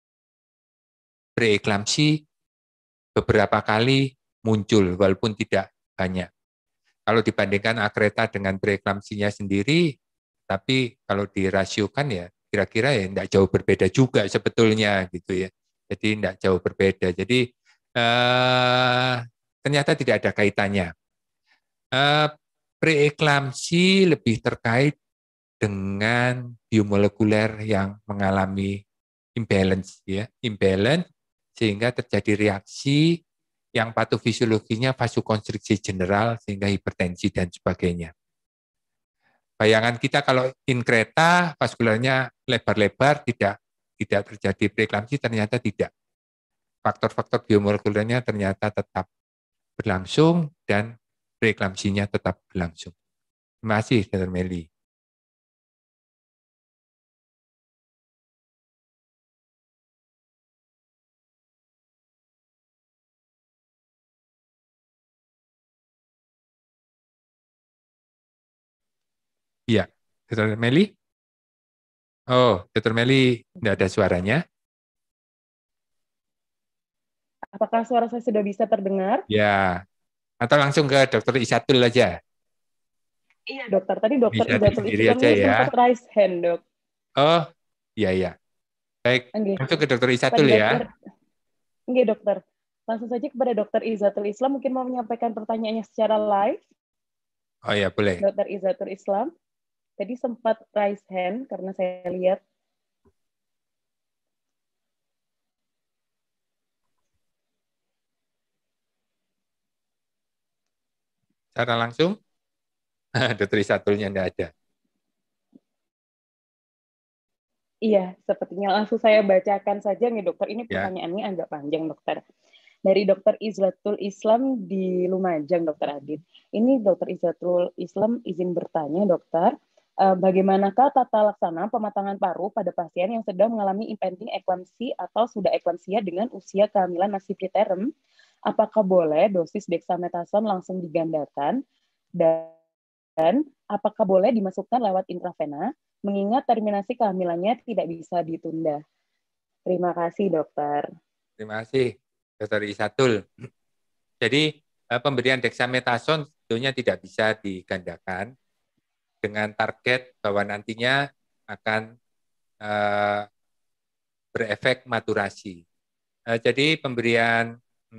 Speaker 2: preeklamsi beberapa kali muncul, walaupun tidak banyak. Kalau dibandingkan akreta dengan preeklamsinya sendiri, tapi kalau dirasiokan ya kira-kira ya tidak jauh berbeda juga sebetulnya gitu ya. Jadi tidak jauh berbeda. Jadi ternyata tidak ada kaitannya. Preeklamsi lebih terkait dengan biomolekuler yang mengalami imbalance ya, imbalance sehingga terjadi reaksi yang patofisiologinya vasokonstriksi general sehingga hipertensi dan sebagainya. Bayangan kita kalau increta vaskularnya lebar-lebar tidak terjadi preeklamsi, ternyata tidak. Faktor-faktor biomolekulernya ternyata tetap berlangsung dan preeklamsinya tetap berlangsung. Terima kasih, Dr. Meli. Iya, Dr. Meli? Oh, Dr. Meli tidak ada suaranya.
Speaker 1: Apakah suara saya sudah bisa terdengar?
Speaker 2: Ya, atau langsung ke Dr. Isatul aja.
Speaker 1: Iya, Dokter. Tadi Dokter
Speaker 2: Isatul
Speaker 1: Izatul
Speaker 2: sendiri
Speaker 1: Islam
Speaker 2: aja
Speaker 1: ini
Speaker 2: ya.
Speaker 1: sempat raise hand, Dok.
Speaker 2: Oh, iya, iya. Baik,
Speaker 1: Enggak.
Speaker 2: langsung ke Dr.
Speaker 1: Pak
Speaker 2: Isatul ya.
Speaker 1: Dokter, enggak, Dokter. Langsung saja kepada Dokter Izatul Islam, mungkin mau menyampaikan pertanyaannya secara live.
Speaker 2: Oh ya, boleh.
Speaker 1: Dokter Izatul Islam. Tadi sempat raise hand karena saya lihat.
Speaker 2: Secara langsung, Dr. Isatulnya tidak ada.
Speaker 1: Iya, sepertinya langsung saya bacakan saja nih, Dokter. Ini
Speaker 2: Ya.
Speaker 1: pertanyaannya agak panjang, Dokter. Dari Dokter Izlatul Islam di Lumajang, Dokter Adit. Ini Dokter Izlatul Islam izin bertanya, Dokter. Bagaimanakah tata laksana pematangan paru pada pasien yang sedang mengalami impending eklamsi atau sudah eklamsia dengan usia kehamilan masih preterm? Apakah boleh dosis dexamethasone langsung digandakan? Dan apakah boleh dimasukkan lewat intravena? Mengingat terminasi kehamilannya tidak bisa ditunda. Terima kasih, Dokter.
Speaker 2: Terima kasih. Dr. Isatul. Jadi pemberian dexamethasone tentunya tidak bisa digandakan dengan target bahwa nantinya akan berefek maturasi. Jadi pemberian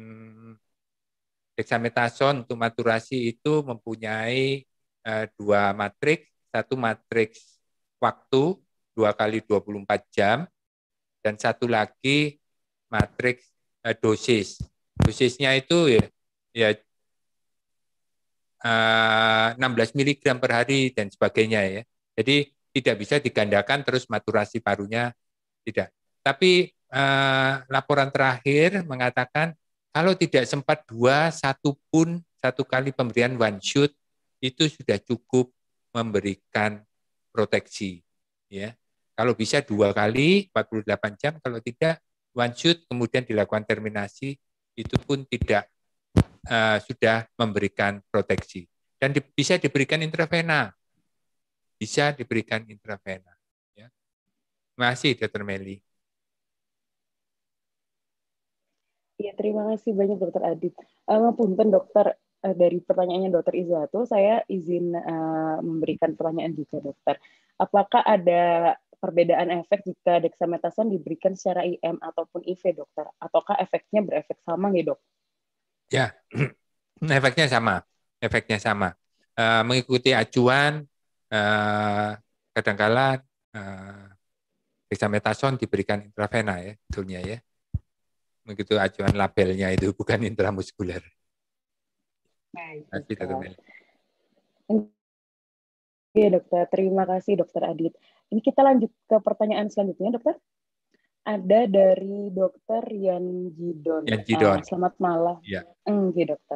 Speaker 2: dexamethasone untuk maturasi itu mempunyai dua matriks, satu matriks waktu 2 kali 24 jam dan satu lagi matriks dosis. Dosisnya itu ya 16 mg per hari dan sebagainya ya. Jadi tidak bisa digandakan terus maturasi parunya tidak. Tapi laporan terakhir mengatakan kalau tidak sempat satu kali pemberian one shot itu sudah cukup memberikan proteksi. Ya, kalau bisa 2 kali 48 jam, kalau tidak one shot kemudian dilakukan terminasi itu pun tidak sudah memberikan proteksi dan bisa diberikan intravena. Bisa diberikan intravena. Ya. Terima kasih, Dr. Meli.
Speaker 1: Ya, terima kasih banyak Dr. Adit. Punten dokter, dari pertanyaannya Dr. Izatul, saya izin memberikan pertanyaan juga dokter. Apakah ada perbedaan efek jika dexamethasone diberikan secara IM ataupun IV dokter? Ataukah efeknya berefek sama nih dok?
Speaker 2: Ya, efeknya sama. Efeknya sama. Mengikuti acuan, kadang-kala dexamethasone diberikan intravena ya, betulnya ya. Begitu acuan labelnya itu bukan intramuskuler.
Speaker 1: Baik,
Speaker 2: dokter.
Speaker 1: Oke dokter, terima kasih dokter Adit. Ini kita lanjut ke pertanyaan selanjutnya dokter. Ada dari dokter Yan Jidon. Selamat malam.
Speaker 2: Ya.
Speaker 1: Dokter.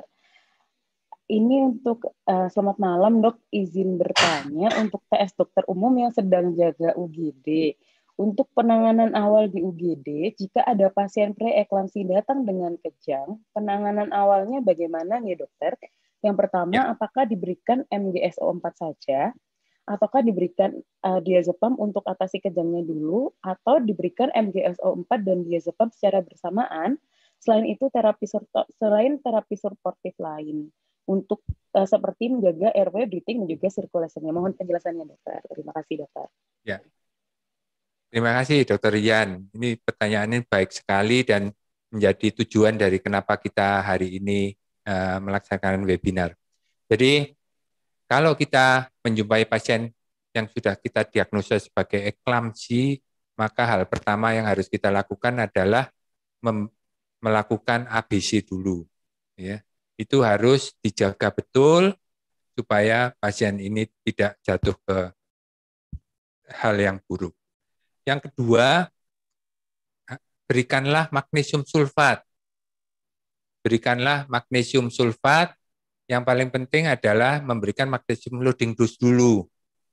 Speaker 1: Ini untuk selamat malam dok, izin bertanya untuk TS dokter umum yang sedang jaga UGD. Untuk penanganan awal di UGD, jika ada pasien preeklamsi datang dengan kejang, penanganan awalnya bagaimana nih dokter? Yang pertama, apakah diberikan MGSO4 saja? Ataukah diberikan diazepam untuk atasi kejangnya dulu? Atau diberikan MGSO4 dan diazepam secara bersamaan? Selain itu, terapi suportif lain untuk seperti menjaga airway, breathing, dan juga sirkulasinya. Mohon penjelasannya dokter. Terima kasih dokter.
Speaker 2: Ya. Terima kasih Dr. Yan. Ini pertanyaannya baik sekali dan menjadi tujuan dari kenapa kita hari ini melaksanakan webinar. Jadi kalau kita menjumpai pasien yang sudah kita diagnosa sebagai eklamsi, maka hal pertama yang harus kita lakukan adalah melakukan ABC dulu. Ya. Itu harus dijaga betul supaya pasien ini tidak jatuh ke hal yang buruk. Yang kedua, berikanlah magnesium sulfat. Berikanlah magnesium sulfat. Yang paling penting adalah memberikan magnesium loading dose dulu.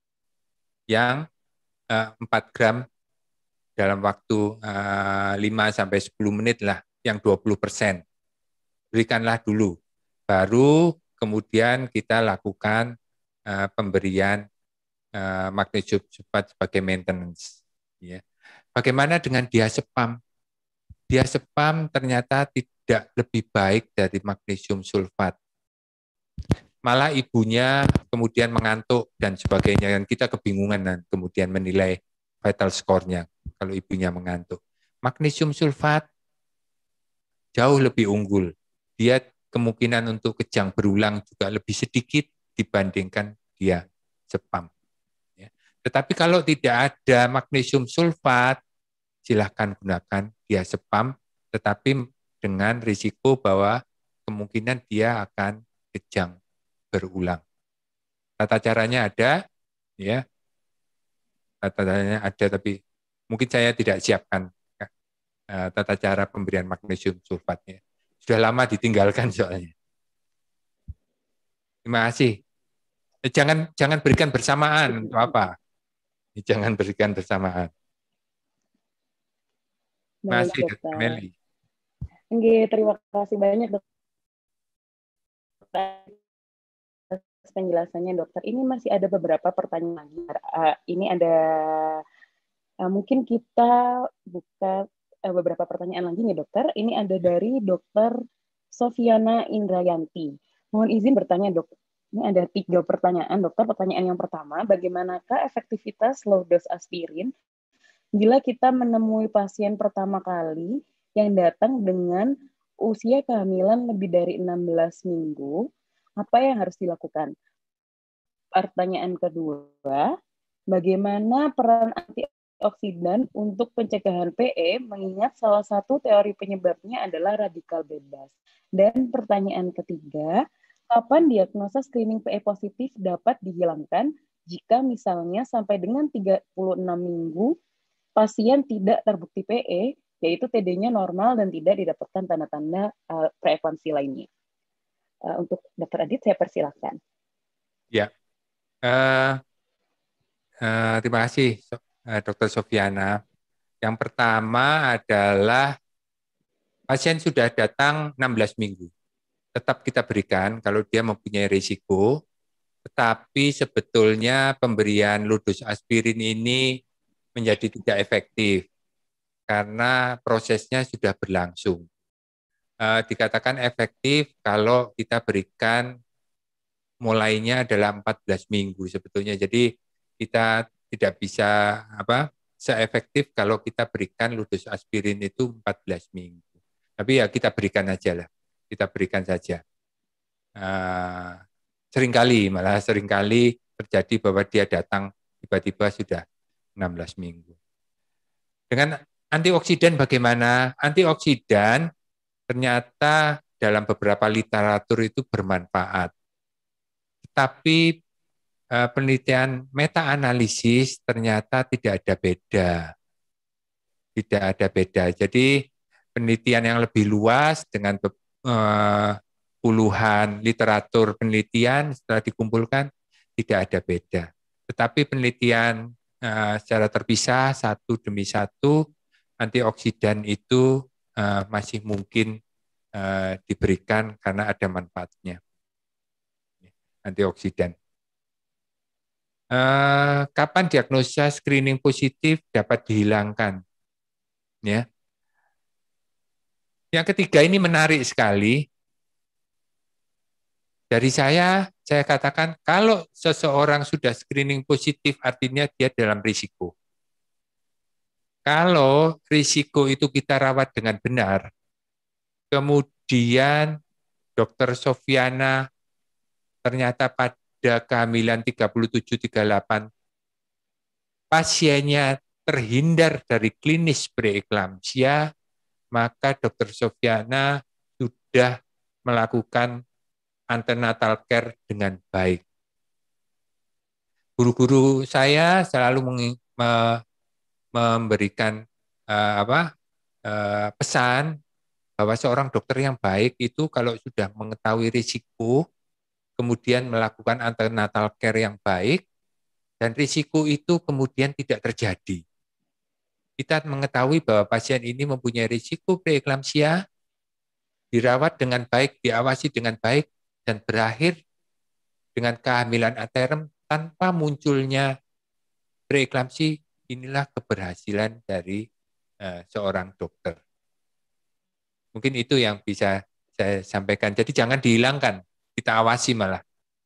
Speaker 2: Yang 4 gram dalam waktu 5-10 menit lah, yang 20%. Berikanlah dulu. Baru kemudian kita lakukan pemberian magnesium sulfat sebagai maintenance. Ya. Bagaimana dengan diazepam? Diazepam ternyata tidak lebih baik dari magnesium sulfat. Malah ibunya kemudian mengantuk dan sebagainya, dan kita kebingungan dan kemudian menilai vital score-nya kalau ibunya mengantuk. Magnesium sulfat jauh lebih unggul. Dia kemungkinan untuk kejang berulang juga lebih sedikit dibandingkan diazepam. Tetapi kalau tidak ada magnesium sulfat, silahkan gunakan diazepam, tetapi dengan risiko bahwa kemungkinan dia akan kejang berulang. Tata caranya ada, ya. Tata caranya ada, tapi mungkin saya tidak siapkan tata cara pemberian magnesium sulfatnya. Sudah lama ditinggalkan soalnya. Terima kasih. Jangan berikan bersamaan untuk apa? Jangan berikan bersamaan. Masih Dr. Meli.
Speaker 1: Terima kasih banyak dokter penjelasannya dokter. Ini masih ada beberapa pertanyaan lagi. Ini ada mungkin kita buka beberapa pertanyaan lagi nih dokter. Ini ada dari dokter Sofiana Indrayanti. Mohon izin bertanya dok. Ini ada 3 pertanyaan dokter. Pertanyaan yang pertama, bagaimanakah efektivitas low dose aspirin bila kita menemui pasien pertama kali yang datang dengan usia kehamilan lebih dari 16 minggu, apa yang harus dilakukan? Pertanyaan kedua, bagaimana peran antioksidan untuk pencegahan PE mengingat salah satu teori penyebabnya adalah radikal bebas? Dan pertanyaan ketiga, kapan diagnosa screening PE positif dapat dihilangkan jika misalnya sampai dengan 36 minggu pasien tidak terbukti PE, yaitu TD-nya normal dan tidak didapatkan tanda-tanda preeklampsi lainnya. Untuk Dr. Adit, saya persilakan.
Speaker 2: Ya, terima kasih Dr. Sofiana. Yang pertama adalah pasien sudah datang 16 minggu. Tetap kita berikan kalau dia mempunyai risiko, tetapi sebetulnya pemberian low-dose aspirin ini menjadi tidak efektif karena prosesnya sudah berlangsung. Dikatakan efektif kalau kita berikan mulainya adalah 14 minggu sebetulnya. Jadi kita tidak bisa seefektif kalau kita berikan low-dose aspirin itu 14 minggu. Tapi ya kita berikan aja lah, kita berikan saja. Seringkali terjadi bahwa dia datang tiba-tiba sudah 16 minggu. Dengan antioksidan bagaimana? Antioksidan ternyata dalam beberapa literatur itu bermanfaat. Tapi penelitian meta-analisis ternyata tidak ada beda. Tidak ada beda. Jadi penelitian yang lebih luas dengan puluhan literatur penelitian setelah dikumpulkan tidak ada beda. Tetapi penelitian secara terpisah satu demi satu antioksidan itu masih mungkin diberikan karena ada manfaatnya. Antioksidan. Kapan diagnosa screening positif dapat dihilangkan? Ya. Yang ketiga ini menarik sekali. Dari saya katakan kalau seseorang sudah screening positif artinya dia dalam risiko. Kalau risiko itu kita rawat dengan benar, kemudian Dr. Sofiana ternyata pada kehamilan 37-38 pasiennya terhindar dari klinis preeklampsia, maka Dr. Sofiana sudah melakukan antenatal care dengan baik. Guru-guru saya selalu memberikan pesan bahwa seorang dokter yang baik itu kalau sudah mengetahui risiko, kemudian melakukan antenatal care yang baik, dan risiko itu kemudian tidak terjadi. Kita mengetahui bahwa pasien ini mempunyai risiko preeklampsia, dirawat dengan baik, diawasi dengan baik, dan berakhir dengan kehamilan aterem tanpa munculnya preeklampsi. Inilah keberhasilan dari seorang dokter. Mungkin itu yang bisa saya sampaikan. Jadi jangan dihilangkan, kita awasi malah.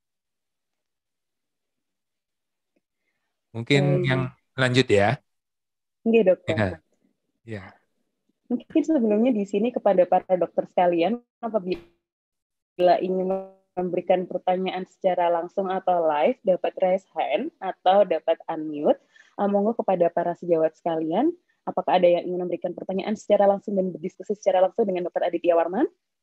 Speaker 2: Mungkin yang lanjut ya.
Speaker 1: Oke, dokter.
Speaker 2: Ya.
Speaker 1: Mungkin sebelumnya di sini kepada para dokter sekalian, apabila ingin memberikan pertanyaan secara langsung atau live, dapat raise hand atau dapat unmute. Monggo kepada para sejawat sekalian, apakah ada yang ingin memberikan pertanyaan secara langsung dan berdiskusi secara langsung dengan Dr. Aditya Warman?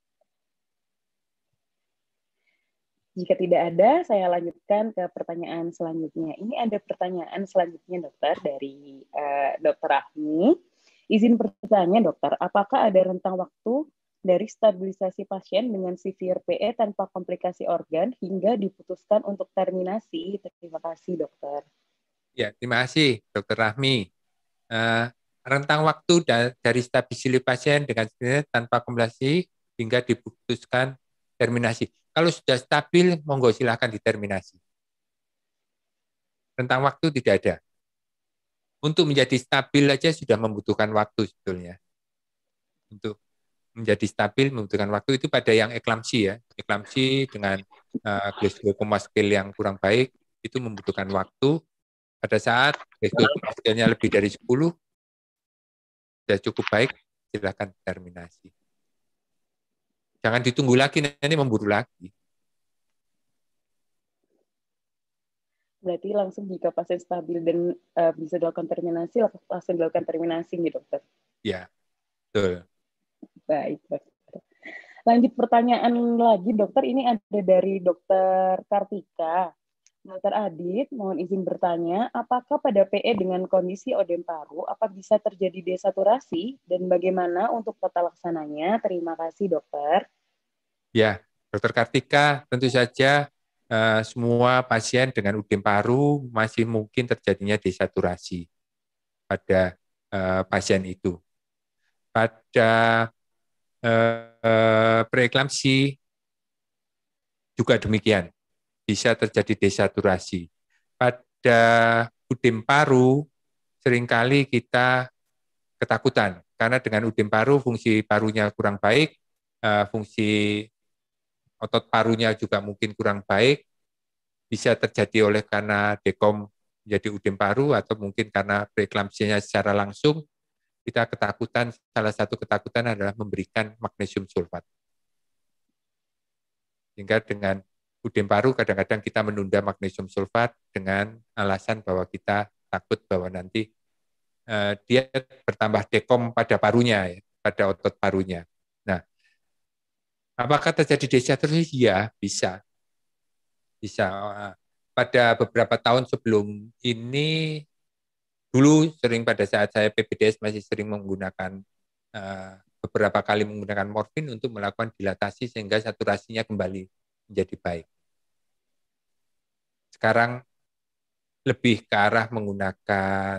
Speaker 1: Jika tidak ada, saya lanjutkan ke pertanyaan selanjutnya. Ini ada pertanyaan selanjutnya, dokter, dari Dr. Rahmi. Izin bertanya, dokter, apakah ada rentang waktu dari stabilisasi pasien dengan severe PE tanpa komplikasi organ hingga diputuskan untuk terminasi? Terima kasih, dokter.
Speaker 2: Ya, terima kasih, Dr. Rahmi. Rentang waktu dari stabilisasi pasien dengan tanpa komplikasi hingga diputuskan terminasi. Kalau sudah stabil, monggo silakan diterminasi. Rentang waktu tidak ada. Untuk menjadi stabil aja sudah membutuhkan waktu sebetulnya. untuk menjadi stabil membutuhkan waktu. Itu pada yang eklamsi ya. Eklamsi dengan glucose coma scale yang kurang baik itu membutuhkan waktu. Pada saat glucose coma scale-nya lebih dari 10 sudah cukup baik, silakan terminasi. Jangan ditunggu lagi, nanti memburu lagi.
Speaker 1: Berarti langsung jika pasien stabil dan bisa dilakukan terminasi, langsung dilakukan terminasi nih dokter.
Speaker 2: Ya, betul.
Speaker 1: Baik, dokter. Lanjut pertanyaan lagi dokter, ini ada dari dokter Kartika. Dokter Adit, mohon izin bertanya, apakah pada PE dengan kondisi odem paru, apa bisa terjadi desaturasi dan bagaimana untuk tata laksananya? Terima kasih dokter.
Speaker 2: Ya, dokter Kartika, tentu saja semua pasien dengan odem paru masih mungkin terjadinya desaturasi pada pasien itu. Pada preeklamsi juga demikian, bisa terjadi desaturasi. Pada odem paru seringkali kita ketakutan karena dengan odem paru fungsi parunya kurang baik, fungsi otot parunya juga mungkin kurang baik, bisa terjadi oleh karena dekom menjadi odem paru atau mungkin karena preeklamsianya secara langsung. Kita ketakutan, salah satu ketakutan adalah memberikan magnesium sulfat. Sehingga dengan odem paru kadang-kadang kita menunda magnesium sulfat dengan alasan bahwa kita takut bahwa nanti dia bertambah dekom pada parunya, ya, pada otot parunya. Nah, apakah terjadi desaturasi? Ya, bisa. Bisa. Pada beberapa tahun sebelum ini, dulu sering pada saat saya PPDS masih sering menggunakan beberapa kali menggunakan morfin untuk melakukan dilatasi sehingga saturasinya kembali menjadi baik. Sekarang lebih ke arah menggunakan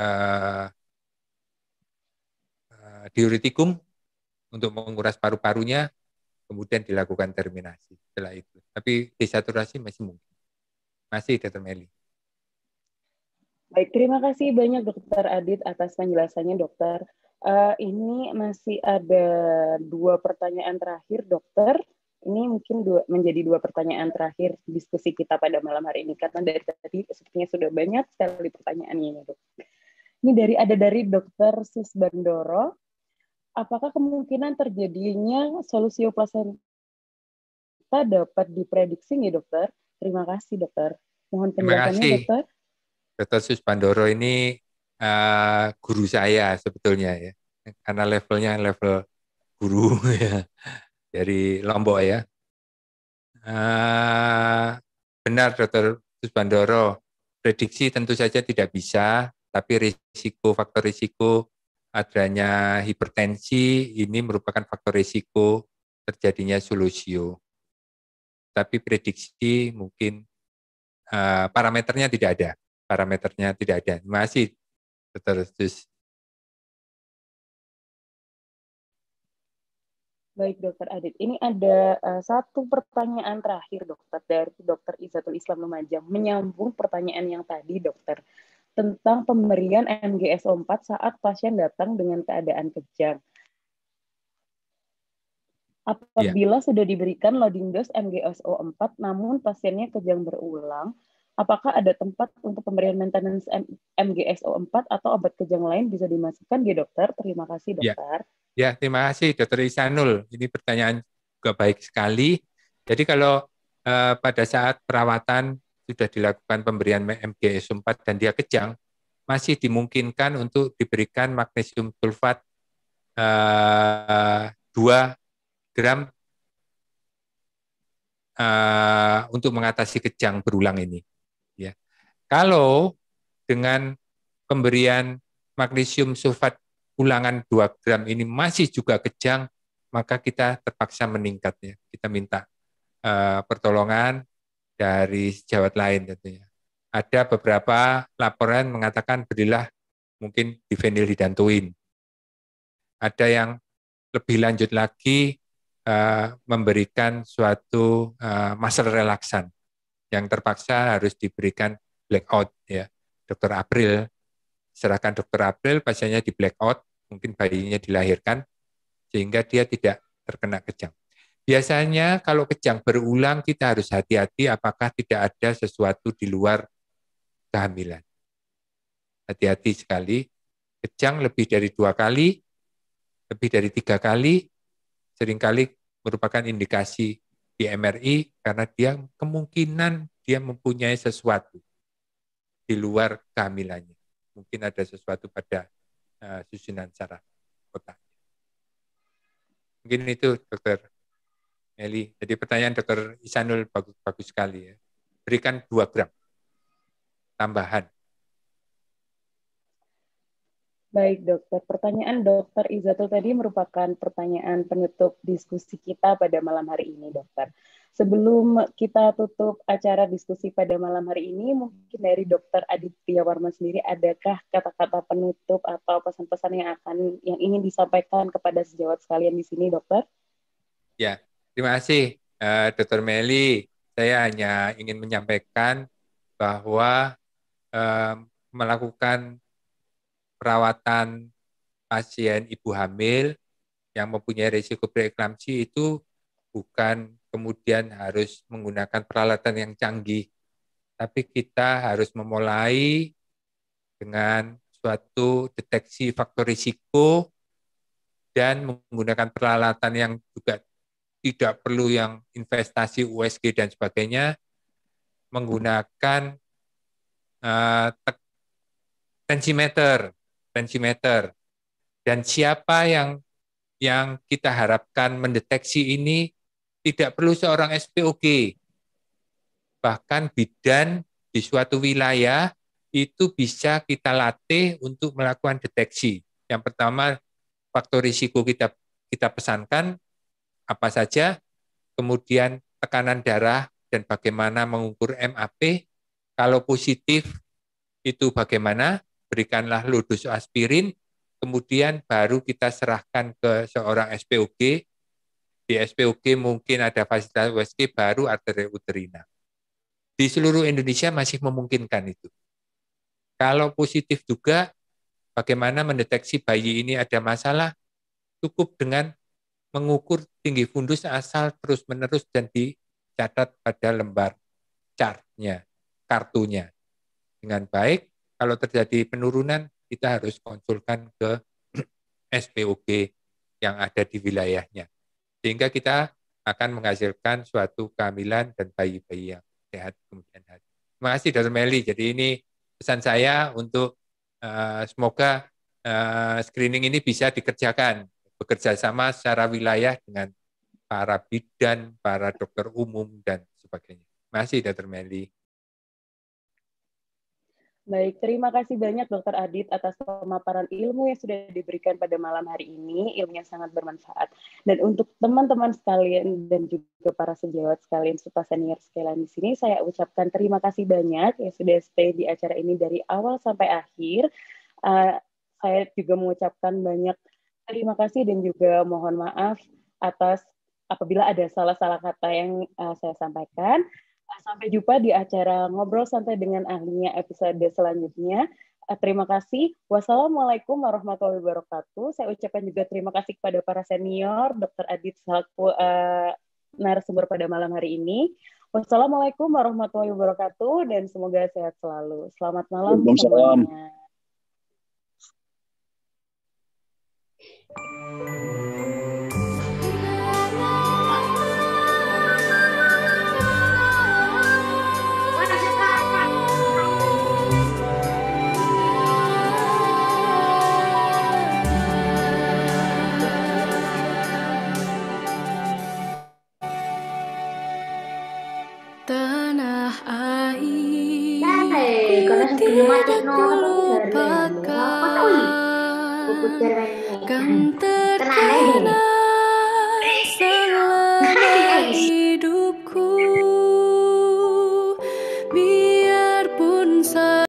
Speaker 2: diuretikum untuk menguras paru-parunya, kemudian dilakukan terminasi setelah itu. Tapi desaturasi masih mungkin. Masih, Dr. Meli.
Speaker 1: Baik, terima kasih banyak Dokter Adit atas penjelasannya, Dokter. Ini masih ada 2 pertanyaan terakhir, Dokter. Ini mungkin menjadi 2 pertanyaan terakhir diskusi kita pada malam hari ini, karena dari tadi sepertinya sudah banyak sekali pertanyaannya, Dok. Ini dari Dokter Susbandoro. Apakah kemungkinan terjadinya solusio plasenta dapat diprediksi nih, Dokter? Terima kasih, Dokter. Mohon penjelasannya, Dokter.
Speaker 2: Dr. Susbandoro ini guru saya sebetulnya ya, karena levelnya level guru ya, dari Lombok ya. Benar, Dr. Susbandoro, prediksi tentu saja tidak bisa, tapi faktor risiko adanya hipertensi ini merupakan faktor risiko terjadinya solusio. Tapi prediksi mungkin parameternya tidak ada. Masih terus.
Speaker 1: Baik, Dokter Adit. Ini ada 1 pertanyaan terakhir, Dokter, dari Dokter Izzatul Islam Lumajang. Menyambung pertanyaan yang tadi, Dokter, tentang pemberian MGSO4 saat pasien datang dengan keadaan kejang. Apabila sudah diberikan loading dose MGSO4, namun pasiennya kejang berulang, apakah ada tempat untuk pemberian maintenance MGSO4 atau obat kejang lain bisa dimasukkan di dokter? Terima kasih, dokter.
Speaker 2: Ya, terima kasih, Dr. Isanul. Ini pertanyaan juga baik sekali. Jadi kalau pada saat perawatan sudah dilakukan pemberian MGSO4 dan dia kejang, masih dimungkinkan untuk diberikan magnesium sulfat 2 gram untuk mengatasi kejang berulang ini. Ya. Kalau dengan pemberian magnesium sulfat ulangan 2 gram ini masih juga kejang, maka kita terpaksa meningkat. Ya. Kita minta pertolongan dari sejawat lain tentunya. Ada beberapa laporan mengatakan berilah mungkin difenilhidantoin. Ada yang lebih lanjut lagi memberikan suatu muscle relaksan yang terpaksa harus diberikan blackout ya. Dokter April, serahkan Dokter April, pasiennya di blackout, mungkin bayinya dilahirkan, sehingga dia tidak terkena kejang. Biasanya kalau kejang berulang kita harus hati-hati apakah tidak ada sesuatu di luar kehamilan. Hati-hati sekali, kejang lebih dari 2 kali, lebih dari 3 kali, seringkali merupakan indikasi di MRI karena dia kemungkinan dia mempunyai sesuatu di luar kehamilannya. Mungkin ada sesuatu pada susunan saraf otak. Mungkin itu Dokter Meli. Jadi pertanyaan Dokter Ihsanul bagus sekali ya. Berikan 2 gram tambahan.
Speaker 1: Baik dokter, pertanyaan Dokter Izatul tadi merupakan pertanyaan penutup diskusi kita pada malam hari ini dokter. Sebelum kita tutup acara diskusi pada malam hari ini, mungkin dari Dokter Aditya Warman sendiri, adakah kata-kata penutup atau pesan-pesan yang ingin disampaikan kepada sejawat sekalian di sini dokter?
Speaker 2: Ya, terima kasih Dokter Meli. Saya hanya ingin menyampaikan bahwa melakukan perawatan pasien ibu hamil yang mempunyai risiko preeklamsi itu bukan kemudian harus menggunakan peralatan yang canggih, tapi kita harus memulai dengan suatu deteksi faktor risiko dan menggunakan peralatan yang juga tidak perlu yang investasi USG dan sebagainya, menggunakan tensimeter, dan siapa yang kita harapkan mendeteksi ini tidak perlu seorang SPOG, bahkan bidan di suatu wilayah itu bisa kita latih untuk melakukan deteksi. Yang pertama, faktor risiko kita pesankan apa saja, kemudian tekanan darah dan bagaimana mengukur MAP, kalau positif itu bagaimana, berikanlah low-dose aspirin, kemudian baru kita serahkan ke seorang SPOG. Di SPOG mungkin ada fasilitas USG, baru arteri uterina. Di seluruh Indonesia masih memungkinkan itu. Kalau positif juga, bagaimana mendeteksi bayi ini ada masalah, cukup dengan mengukur tinggi fundus asal terus-menerus dan dicatat pada lembar chartnya, kartunya. Dengan baik, kalau terjadi penurunan, kita harus konsulkan ke SPOG yang ada di wilayahnya. Sehingga kita akan menghasilkan suatu kehamilan dan bayi-bayi yang sehat kemudian hari. Terima kasih Dr. Meli. Jadi ini pesan saya untuk semoga screening ini bisa dikerjakan, bekerja sama secara wilayah dengan para bidan, para dokter umum, dan sebagainya. Terima kasih Dr. Meli.
Speaker 1: Baik, terima kasih banyak Dr. Adit atas pemaparan ilmu yang sudah diberikan pada malam hari ini, ilmunya sangat bermanfaat. Dan untuk teman-teman sekalian dan juga para sejawat sekalian, serta senior sekalian di sini, saya ucapkan terima kasih banyak yang sudah stay di acara ini dari awal sampai akhir. Saya juga mengucapkan banyak terima kasih dan juga mohon maaf atas apabila ada salah-salah kata yang saya sampaikan. Sampai jumpa di acara Ngobrol Santai dengan Ahlinya episode selanjutnya. Terima kasih. Wassalamualaikum warahmatullahi wabarakatuh. Saya ucapkan juga terima kasih kepada para senior, Dr. Adit selaku narasumber pada malam hari ini. Wassalamualaikum warahmatullahi wabarakatuh dan semoga sehat selalu. Selamat malam semuanya.
Speaker 5: Tanah air tidak lupakan, kan terkenal